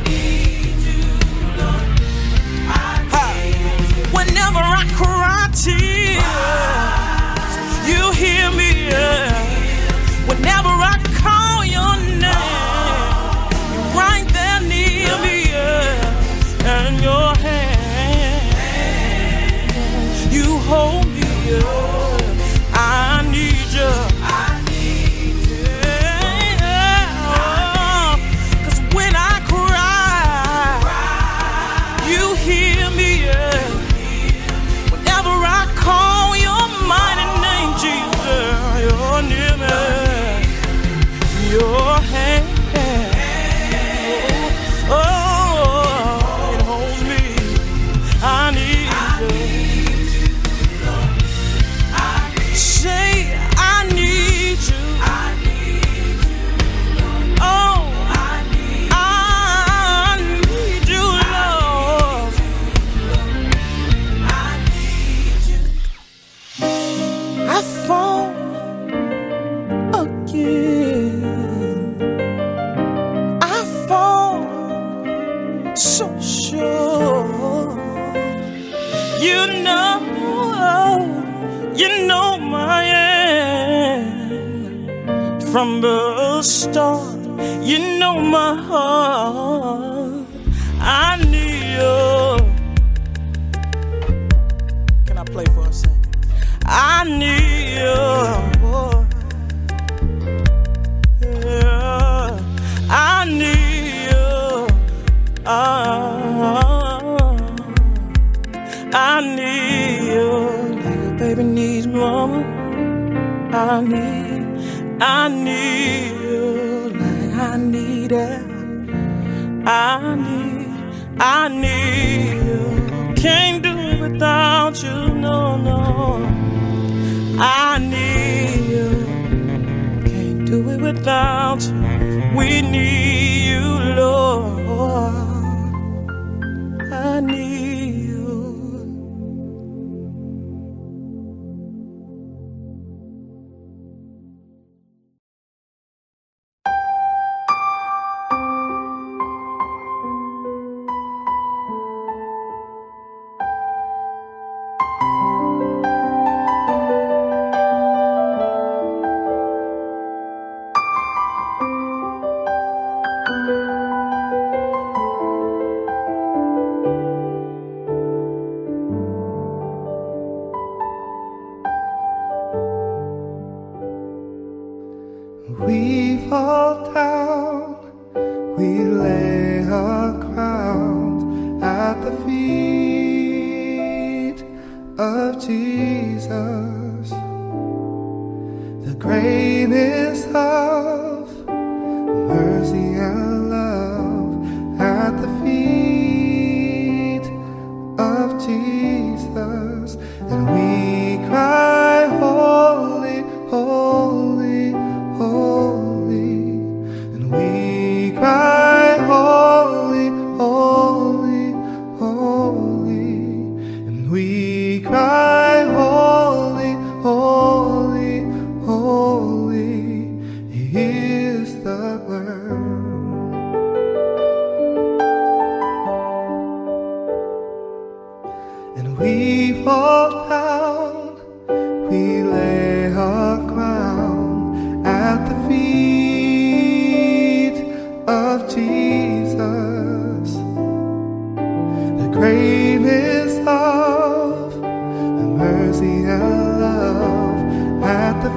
Whenever I cry tears, you hear me, yeah. Whenever I call your name, you're right there near me, yeah. And your hand, you hold me, yeah. I need you. I need you. Yeah. 'Cause when I cry, you hear me, yeah. Whenever I call your mighty name, Jesus, you're near me. Your hand, oh, it holds me. I need you. Say, I need you. Oh, I need you, Lord. I fall again. I fall so sure. You know my end from the start. You know my heart. I need you. Can I play for a second? I need you. Yeah, I need you. I need you. Like a baby needs mama. I need you. Like I need it. I need you. Can't do it without you, no. I need you. Can't do it without you. We need you, Lord. I need you. We fall down, we lay our crowns at the feet of Jesus, the greatness of mercy and love at the feet of Jesus, and we cry, holy, holy, holy, and we cry, holy, holy, holy, and we cry, holy, holy, holy, He is the Lamb. And we fall down, we lay our crown at the feet of Jesus, the greatness of the mercy and love the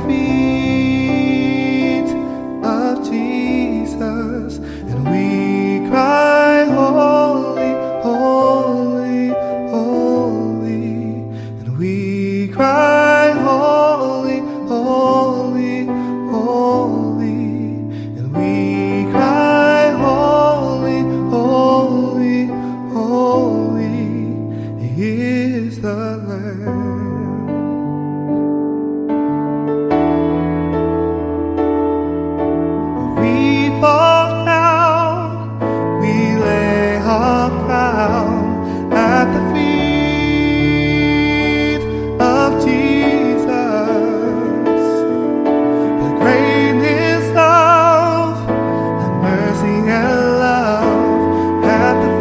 feet of Jesus, and we cry, holy, holy, holy, and we cry, holy, holy, holy, and we cry, holy, holy, holy is the Lamb. We fall down, we lay our crown at the feet of Jesus. The greatness of and mercy and love at the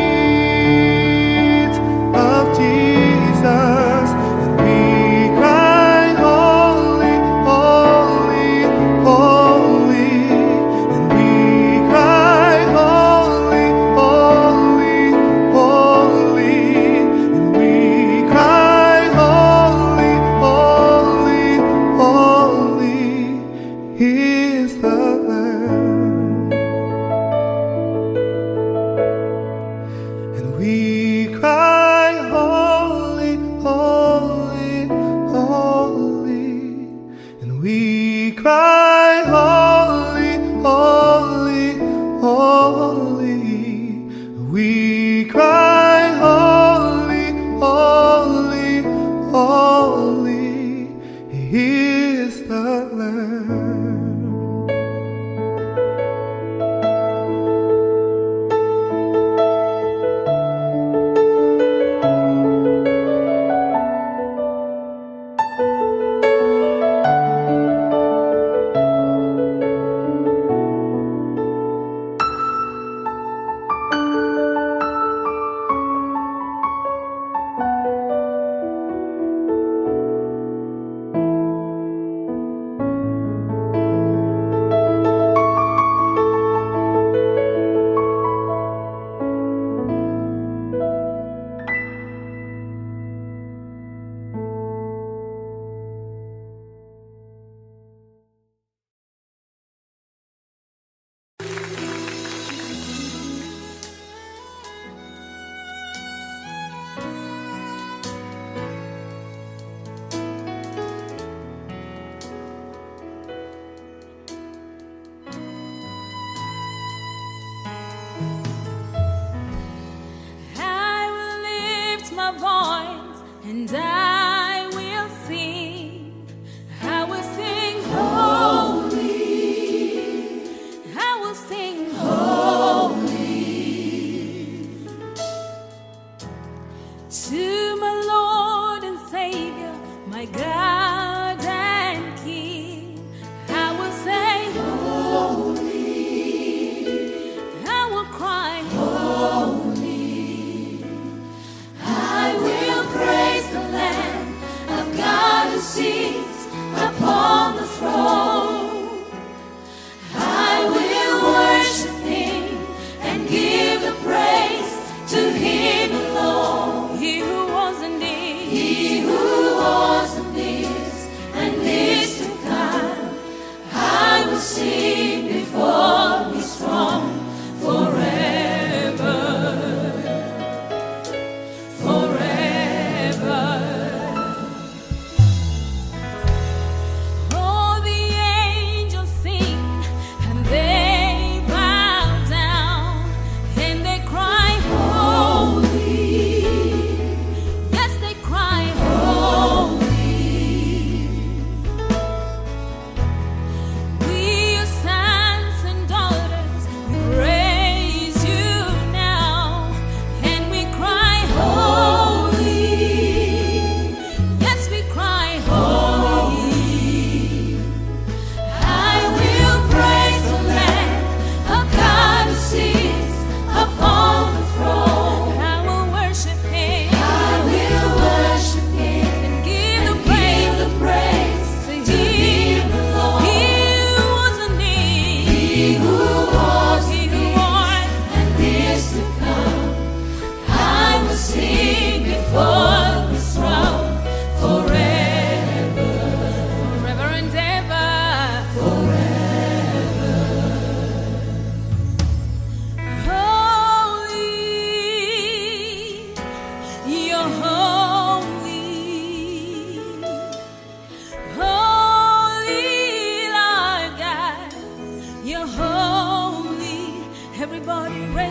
feet of Jesus. And we cry, holy, holy, holy. And we cry, holy, holy, holy. And we cry, holy, holy, holy is the Lamb. And we cry, holy, holy, holy. And we cry, holy, holy, holy. We cry, holy, holy, holy is the Lamb.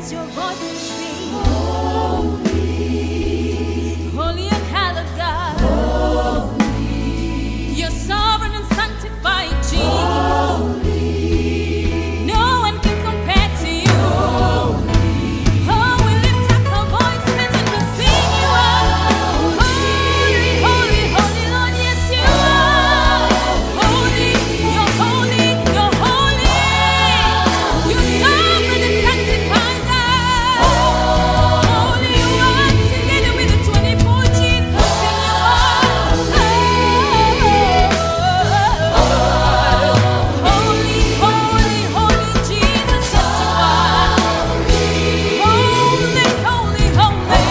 raise your voice and sing. Holy, holy and hallowed God. Holy, you're sovereign and sanctified, Jesus. No one can compare to you. Oh, we lift up our voices and we sing you up. Holy, holy, holy Lord, yes you are. Holy, you're holy, you're holy. You're sovereign and sanctified God. Holy, you are together with the 24 Jesus. Sing you up. Holy, holy, holy Jesus, yes you are. Holy, holy, holy.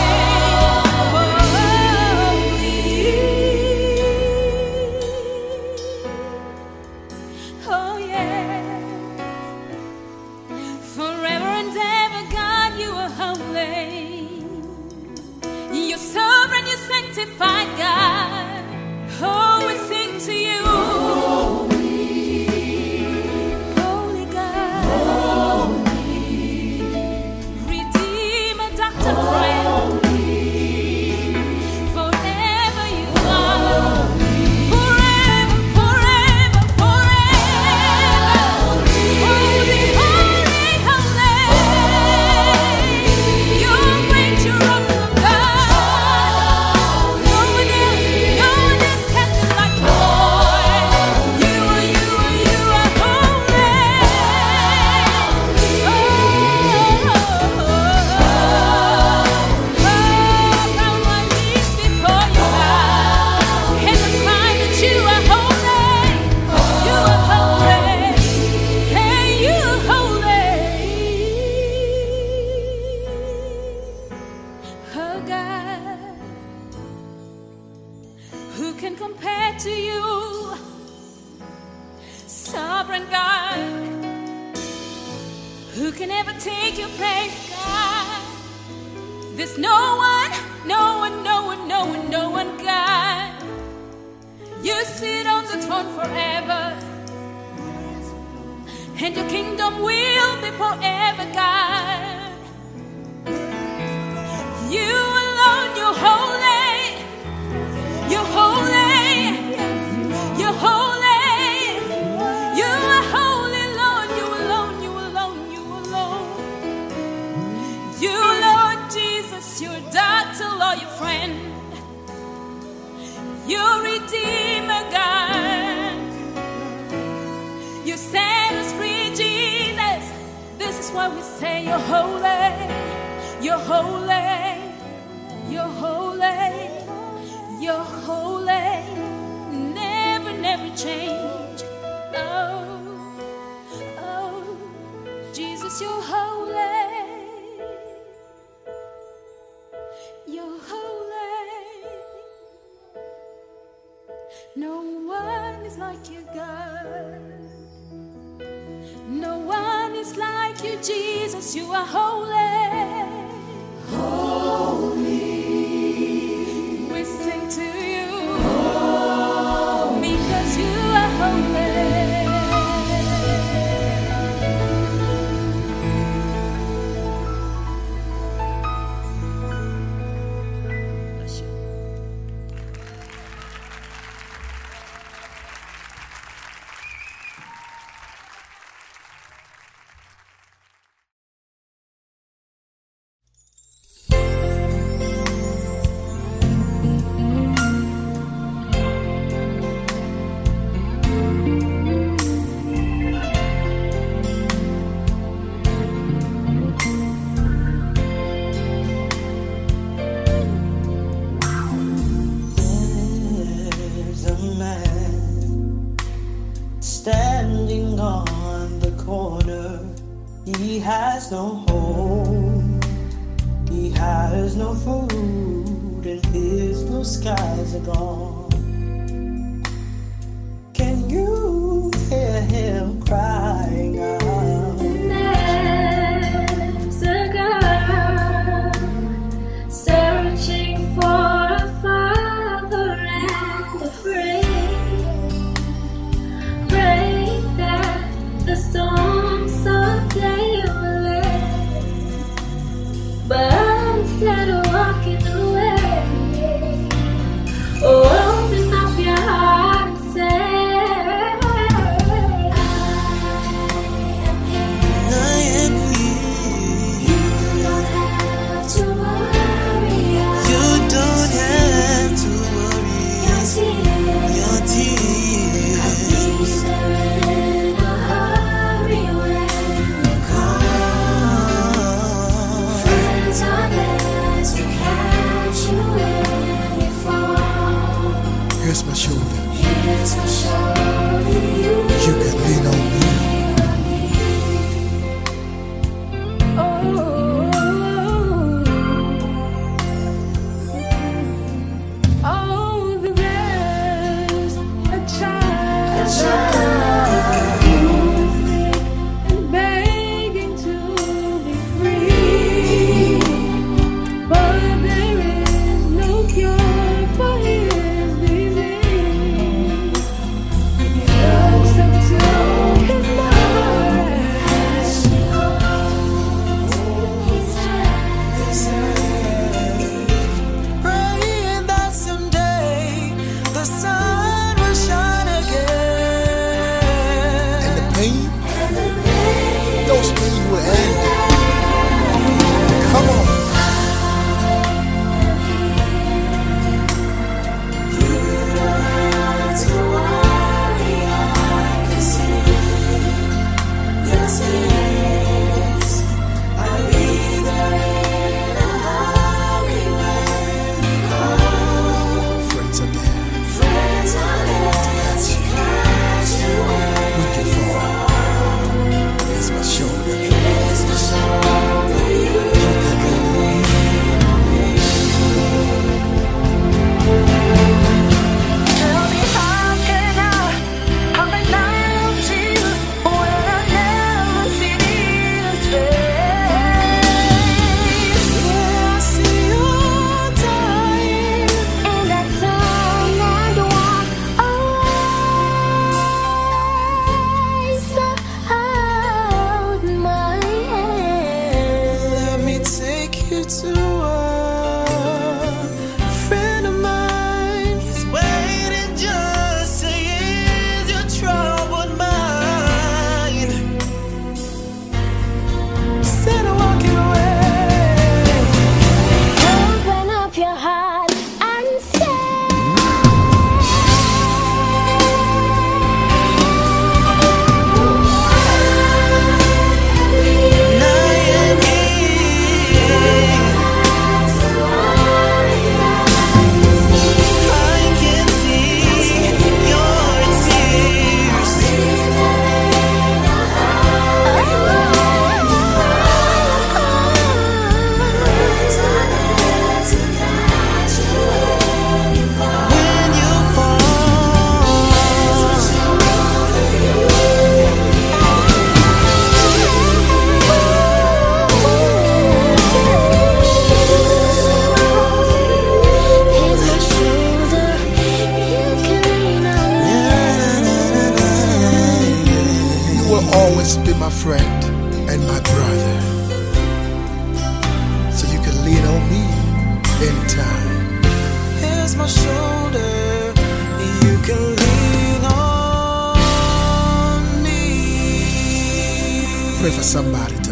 Oh yeah. Forever and ever, God, you are holy. You're sovereign, you're sanctified, God. Oh, we sing to you. Holy God. Redeemer, doctor, friend. Forever you are. Forever, forever, forever. Holy, holy, holy. You're great, you're awesome, God. No one else can do like you, Lord. You are holy. Down my knees before you, God, and I cry that you are holy. You are holy. Hey, you are holy. Oh God, who can compare to you? Sovereign God, who can ever take your place, God? There's no one, no one, no one, no one, no one, God. You sit on the throne forever, and your kingdom will be forever, God. You alone, you're holy. You're holy. You're holy. You are holy, Lord. You alone, you alone, you alone. You, Lord Jesus, you're doctor, Lord, your friend. You're Redeemer, God. You set us free, Jesus. This is why we say you're holy. You're holy. You're holy. You're holy. Never, never change. Oh, oh, Jesus, you're holy. You're holy. No one is like you, God. No one is like you, Jesus. You are holy. Holy. We sing to you. Holy. Because you are holy. There's a man standing on the corner. He has no home. He has no food, and his blue skies are gone. Can you hear him crying out? There's a girl searching for a father and a friend. Pray that the storms of day will end. and begging to be free, but there is no cure for his disease. He looks up to his mother as she holds his hand, Praying that someday the sun will shine again. And the pain, and the pain those pain will end. Come on. you don't have to worry. I can see your tears. I'll be there in a hurry when you call. Friends are there Friends are there to catch you when when you fall. Here's my shoulder. it's the shoulder you Tell me how can I love Jesus when I never see his face? Yeah, I see you dying. In that sun and walk away, so hold my hand. Let me take you to a friend of mine. He's waiting just to ease your troubled mind. Instead of walking away, Open up your heart and say, I am here. I can see your tears. When you here's my shoulder, you can lean on. You will always be my friend and my brother. So you can lean on me anytime. Here's my shoulder, you can lean on me. Pray for somebody today.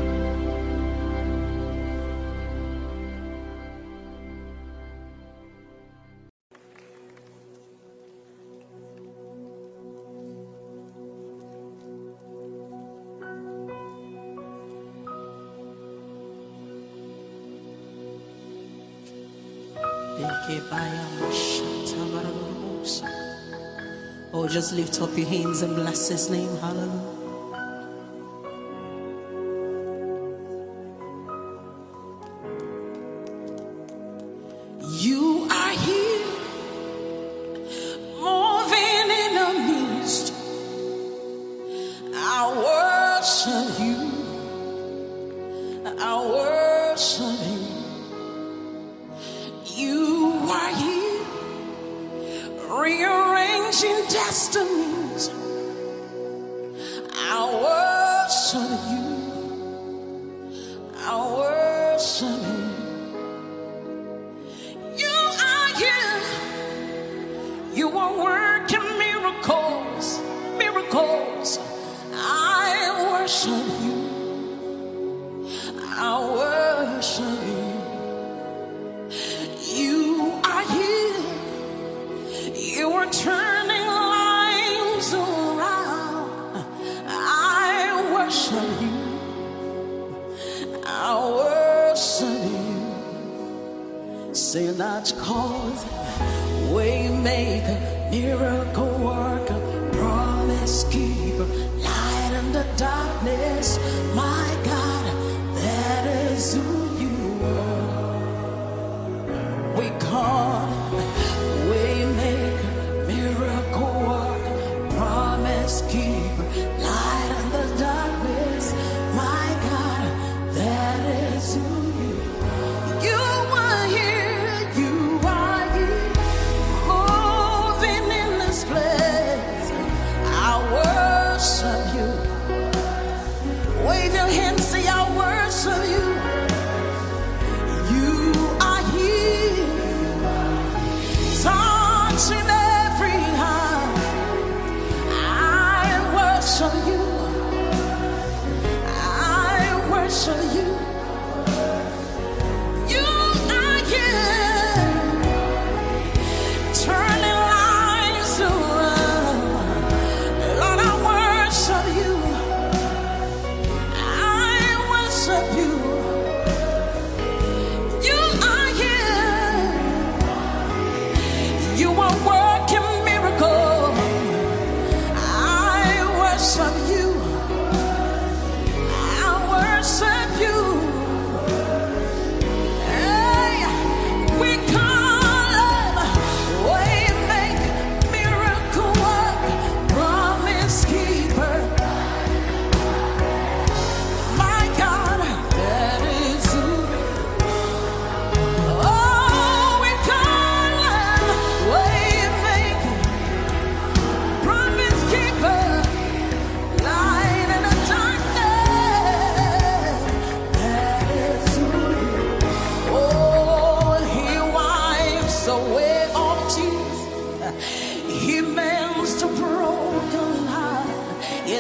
Oh, just lift up your hands and bless his name. Hallelujah. You are here, moving in the midst. I worship you. I worship you. You are here, rearranging destinies. I worship you. I worship you. You are here. You are working miracles, miracles. I worship you. I worship you. You are here. You are turning lives around. I worship you. I worship you. Say that cause way maker, miracle worker, promise keeper, light in the darkness. My God, that is who you are. We call way maker, miracle worker,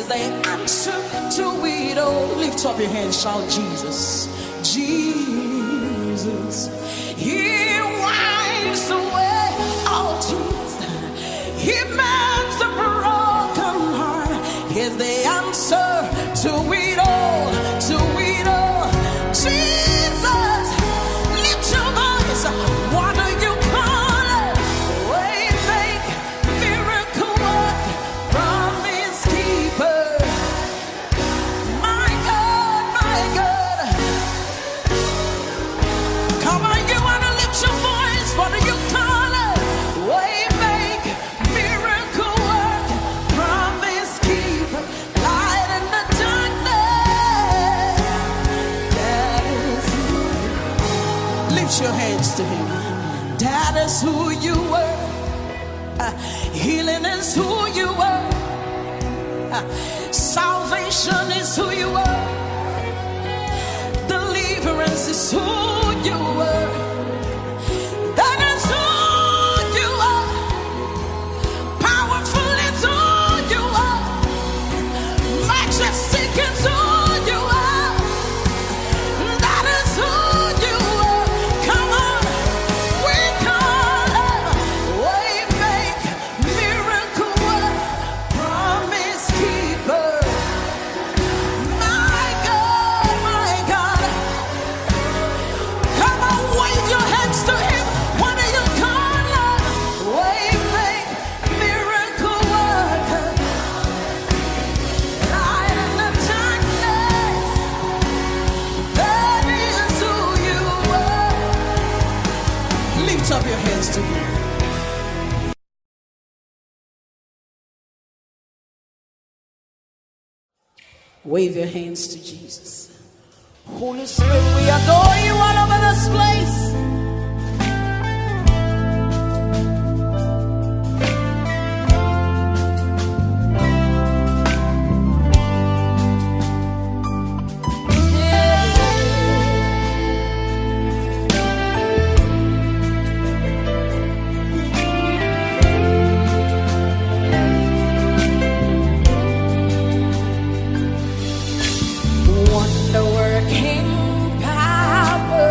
is the answer to it all. Lift up your hands, shout Jesus. Jesus. He wipes away all tears. He mends the broken heart. He's the answer to it all, to it all. Jesus, lift your voice. What do you call it? Way make, miracle work, promise keeper. My God, my God. Come on, you wanna lift your voice? What do you call it? Way make, miracle work, promise keeper, light in the darkness. That is who. Lift your hands to him. That is who you were. Healing is who you were. Salvation is who you were. Deliverance is who you were. That is who you are. Powerful is who you are. Majestic is who you are. That is who you are. Come on, we call him way make, miracle work, promise keeper. My God, my God. Come on, wave your hands to him. What do you call him? Way make, miracle worker, light in the darkness. That is who you are. Lift up your hands to him. Wave your hands to Jesus. Holy Spirit, we adore you all over this place. Wonder working power.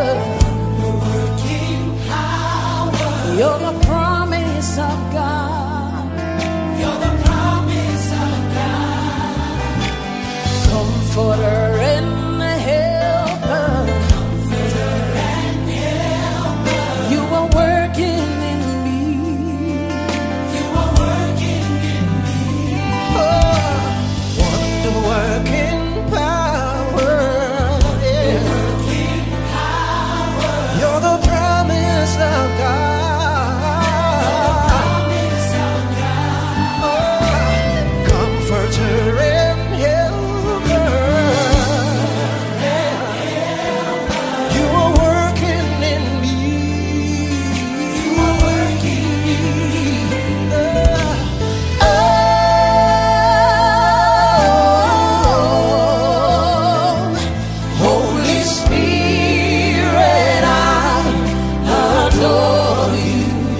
You're the promise of God. You're the promise of God. Comforter and helper. Comforter and helper. You are working in me. You are working in me. Oh, wonder working power. Yeah. Working power. You're the promise of God. Comforter and helper. You are working in me. You are working in me. Holy Spirit, I adore you.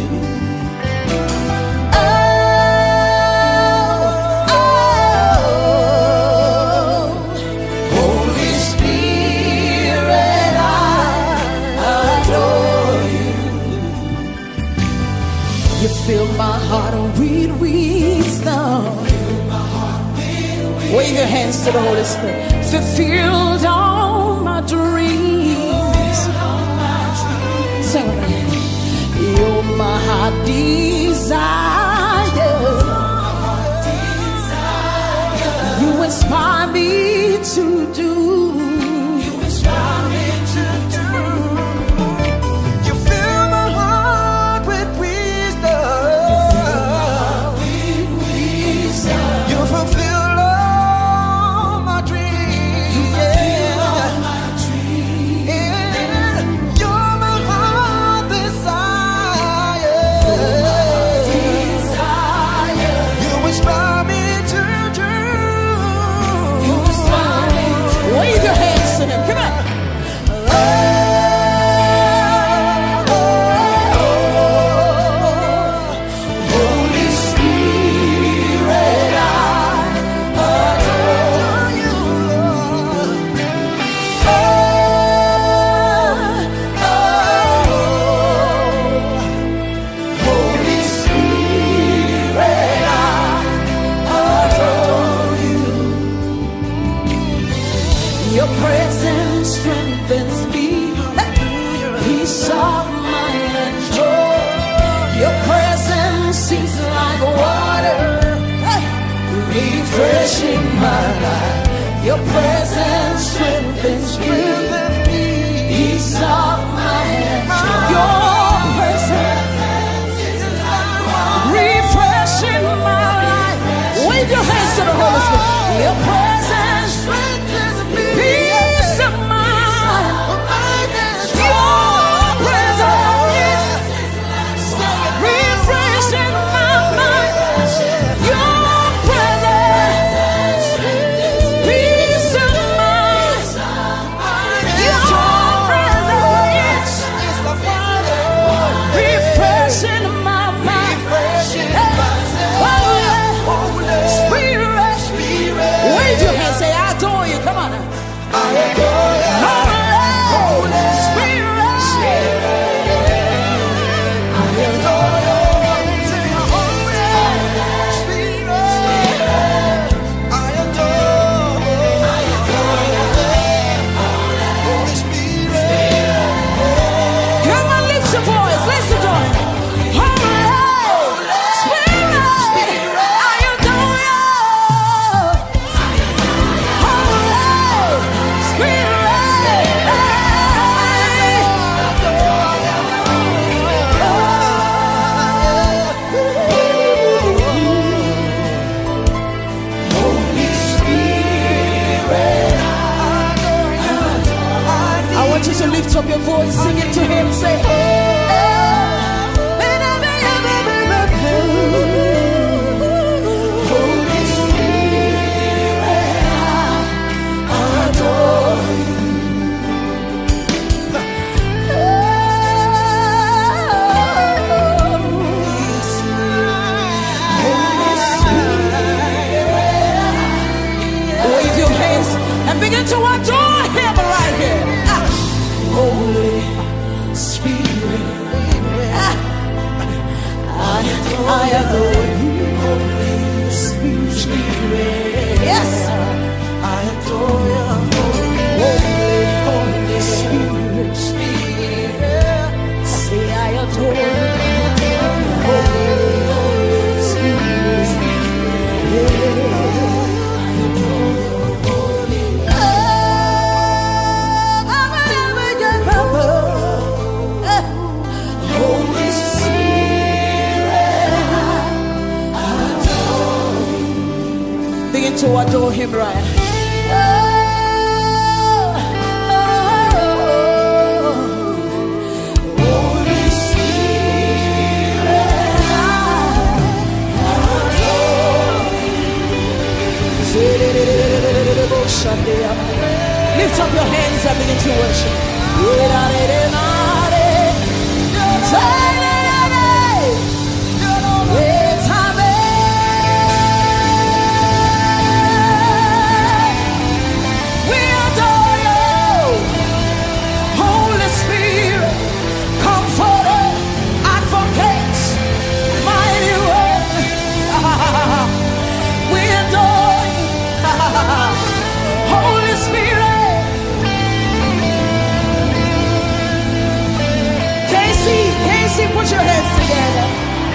Holy Spirit, I adore you. You fill my heart with wisdom. Wave your hands to the Holy Spirit. Fulfilled all my dreams. Sing with me. You're my heart desire. You inspire me to do. You inspire me to do. You fill my heart with wisdom. You fulfill all my dreams. Yeah. You're my heart desire. You inspire me to do. You inspire me to strengthens me. Peace of mind and joy. Your presence is like water, refreshing my life. Your presence strengthens me. Peace of mind and joy. Your presence is like water, refreshing my life. Wave your hands to the Holy Spirit. Your presence strengthens me. Peace of mind. Your presence refreshing my mind. Your presence, peace of mind. Your presence refreshing my mind. Spirit, wave your hands, say I adore you. Come on now. I adore you. Holy Spirit, I adore you. Say Holy Spirit, I adore you. Holy Spirit, come on, lift your voice. Let's adore him. Holy Spirit, I adore you. Holy I want you to lift up your voice, sing it to him, say, Holy Spirit, I adore you. Holy Spirit, wave your hands and begin to adore him right here. Holy Spirit, I adore you. Holy Spirit, yes, I adore you. Holy Spirit, say I adore you. Holy Spirit, I adore you. Holy Spirit, I adore you. Begin to adore him, right? Holy Spirit, I adore you. Lift up your hands and begin to worship. We adore you, Holy Spirit, Comforter, Advocate, Mighty One. We adore you, Holy Spirit. Casey, put your hands together.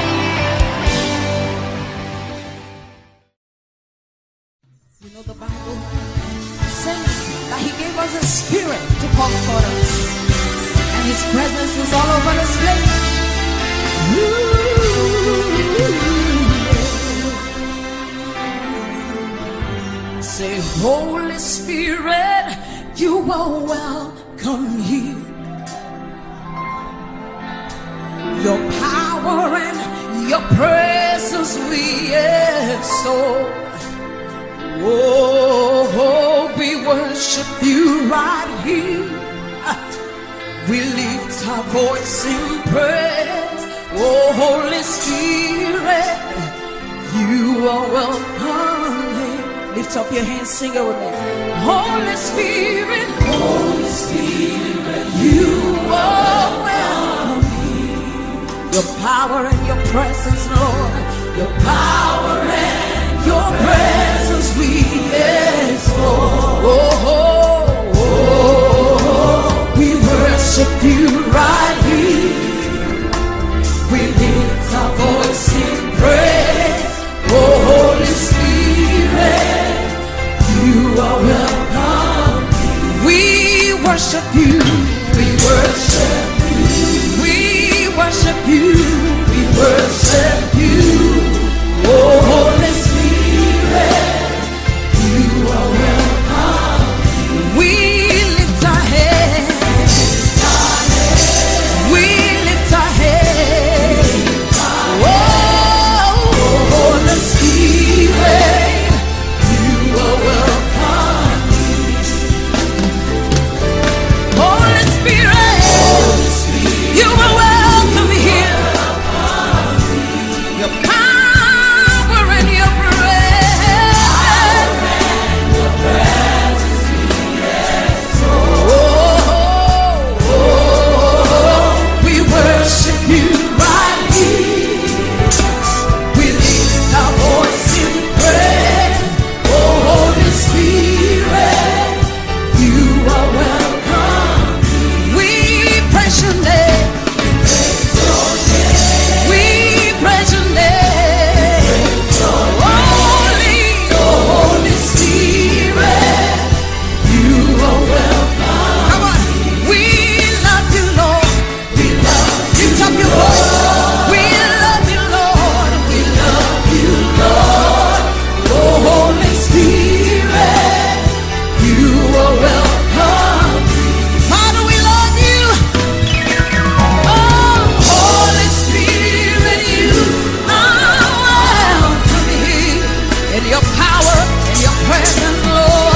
You know the Bible says that he gave us a spirit to comfort us, and his presence is all over this place. Say, Holy Spirit, you are welcome here. Your power and your presence we extol. Oh, we worship you right here. We lift our voice in praise. Oh, Holy Spirit, you are welcome here. Lift up your hands, sing it with me. Holy Spirit, you are welcome here. Your power and your presence, Lord. Your power and your presence we extol. Oh, oh, oh. in your power, in your presence, Lord.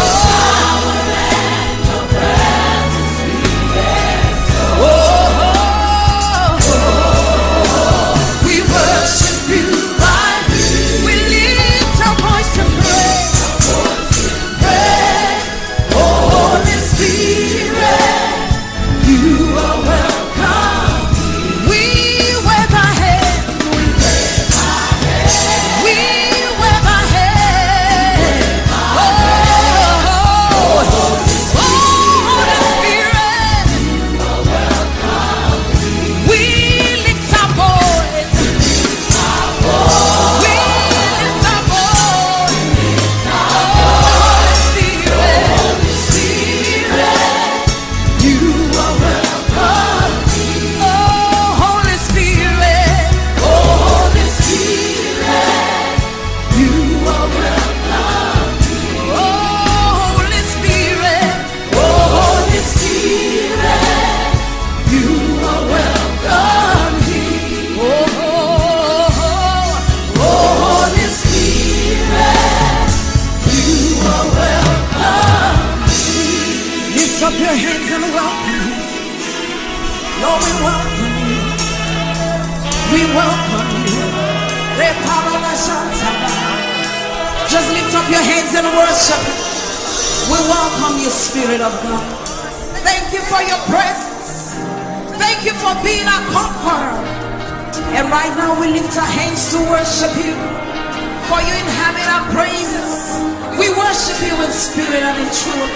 We worship you right here. We lift our voice to pray. Holy Spirit, you are welcome. We wave our hands. We wave our hands. Holy Spirit, we lift our voice. We lift our voice. Holy Spirit, you are welcome. Oh, Holy Spirit, you are welcome. Oh, Holy Spirit, you are welcome here. Oh, Holy Spirit, you are welcome. Lift up your hands and welcome Him. Lord, we welcome you. We welcome you. Just lift up your hands and worship Him. We welcome you, Spirit of God. Thank you for your presence. Thank you for being our comforter. And right now we lift our hands to worship you. For you inhabit our praises. We worship you in spirit and in truth.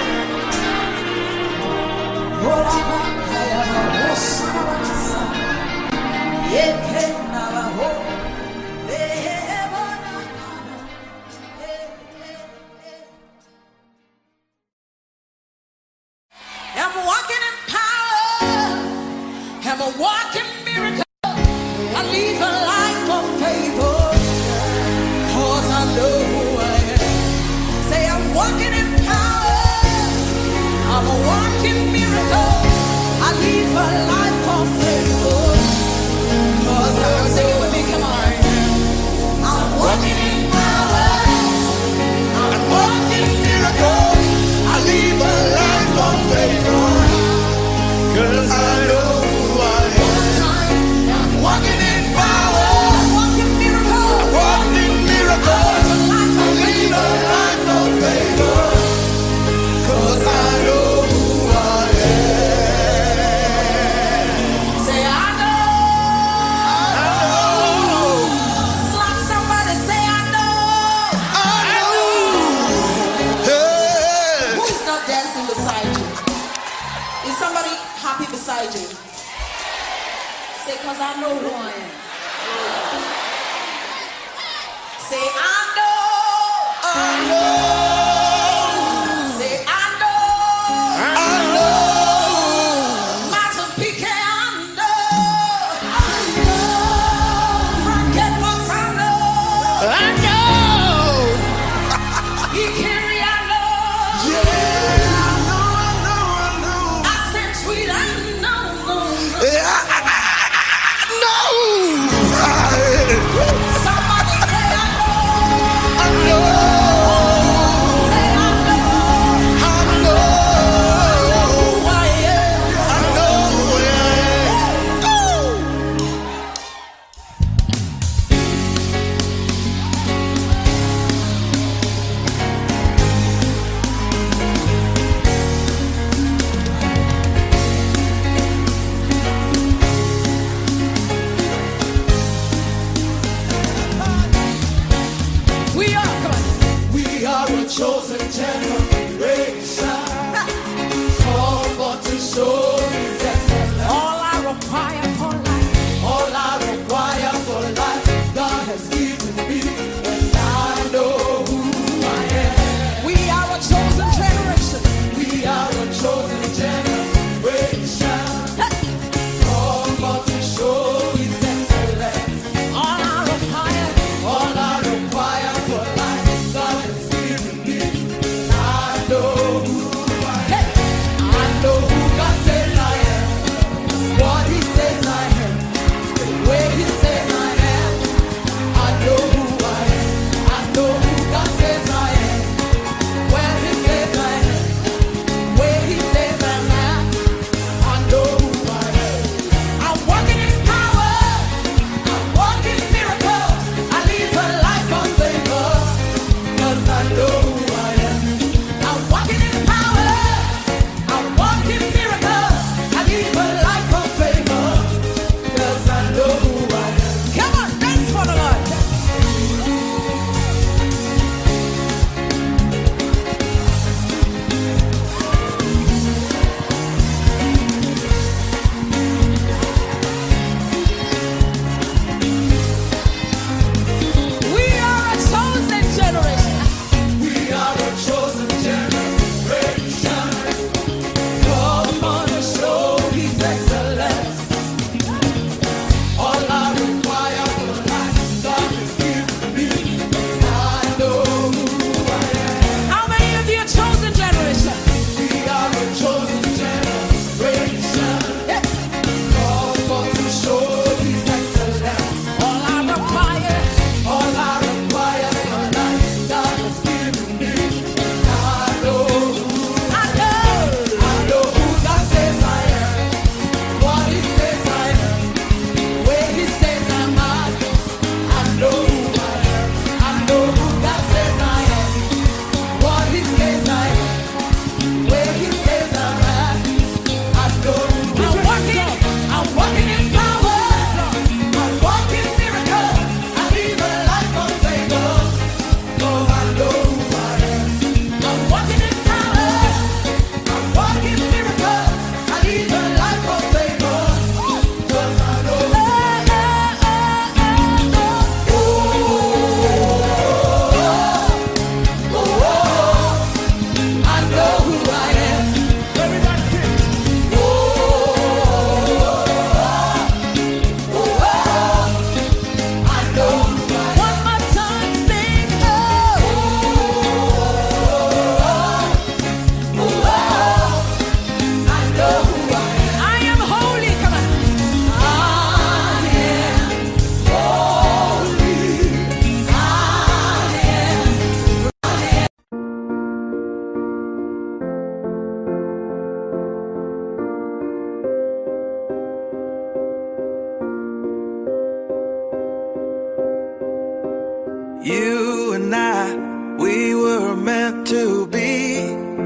I'm walking in power. I'm a walking miracle. I live a life of favor. Cause I know who I am. Say I'm walking in power. I'm a walking miracle. I live a life of favor. Cause I'm saying with me, come on. I'm walking in power. I'm a walking miracle. I live a life of favor. Cause I know who I am. I'm walking in power. Walking miracle. Walking miracle. I live a life of favor. Cause I know who I am. Say I know. I know. Slap somebody, say I know. I know. Hey. Who's not dancing beside you? Is somebody happy beside you? Say, cause I know who I am. Say, I know. I know. Say, I know. I know. Martin Piquet, I know. I know. Frank Edwards, I know. I know. Ikiri, I know. Yeah. I know. I said, sweet, I know. Somebody say I know. says I am, where He says I am, where He says I'm at, I know who I am. I'm walking in power, I'm walking in miracles. I live a life of favor, 'cause I know who I am. I'm walking in power, I'm walking in miracles. I live a life of favor, 'cause I know who I am. Come on, dance for the Lord. We are a chosen generation. We are a chosen generation. Come on and show His excellence. All I require for life, God is giving me. I know who I am. How many of you are chosen generation? We are a chosen generation. Yeah. Come on to show His excellence. All I require for life, God is giving me. I know who God says I am, what He says I am, where He says I'm at. I know who I am. I know who God says I am, what He says I am, where He says I'm at. I know who I'm walking in power, I'm walking in miracles. I live a life of favor, 'cause I know who I am. I'm walking in power, I'm walking in miracles. I live a life of favor, 'cause I know who I know who I am. Everybody sing. I know who I am. One more time, sing. I know who I am. I am holy. Come on. I am holy. You and I, we were meant to be.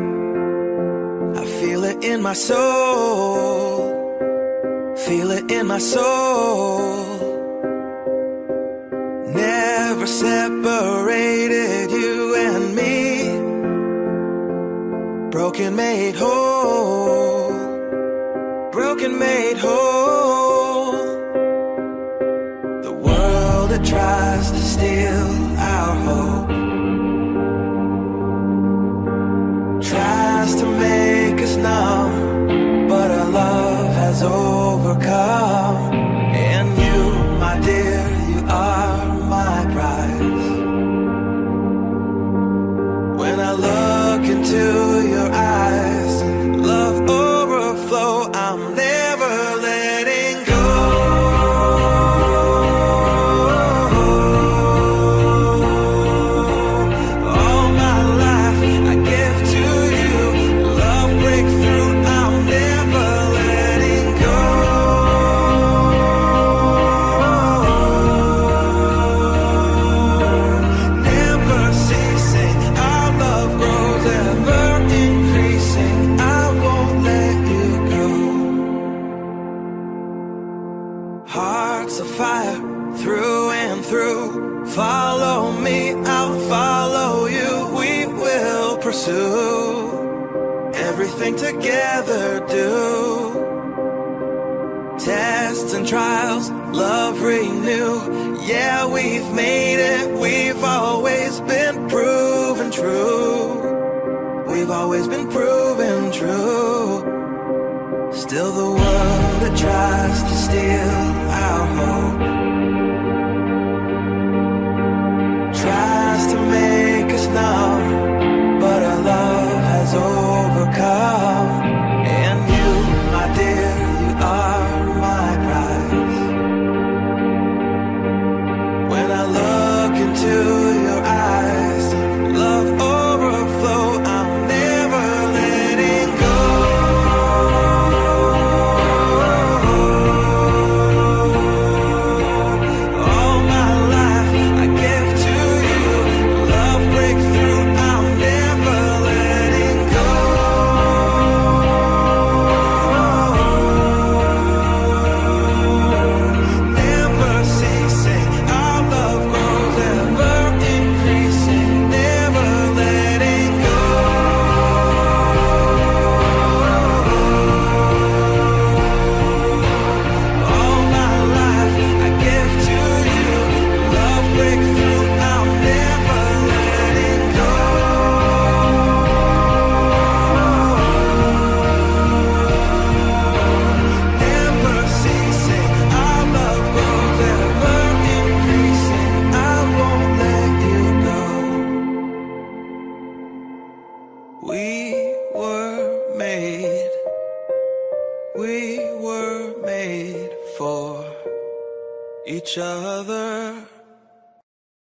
I feel it in my soul. Feel it in my soul. Never separated, you and me. Broken made whole. Broken made whole. The world that tries to steal our hope tries to make us numb, but our love has overcome. And you, my dear, you are my prize. When I look into your eyes, love overflow, I'm never letting go. All my life I give to you, love breakthrough, I'm never letting go. Never ceasing, our love grows ever increasing. I won't let you go. Hearts of fire through and through. Follow me, I'll follow you. We will pursue everything together. Do tests and trials, love renew. Yeah, we've made it. We've always been proven true. We've always been proven true. Still the world that tries to steal our hope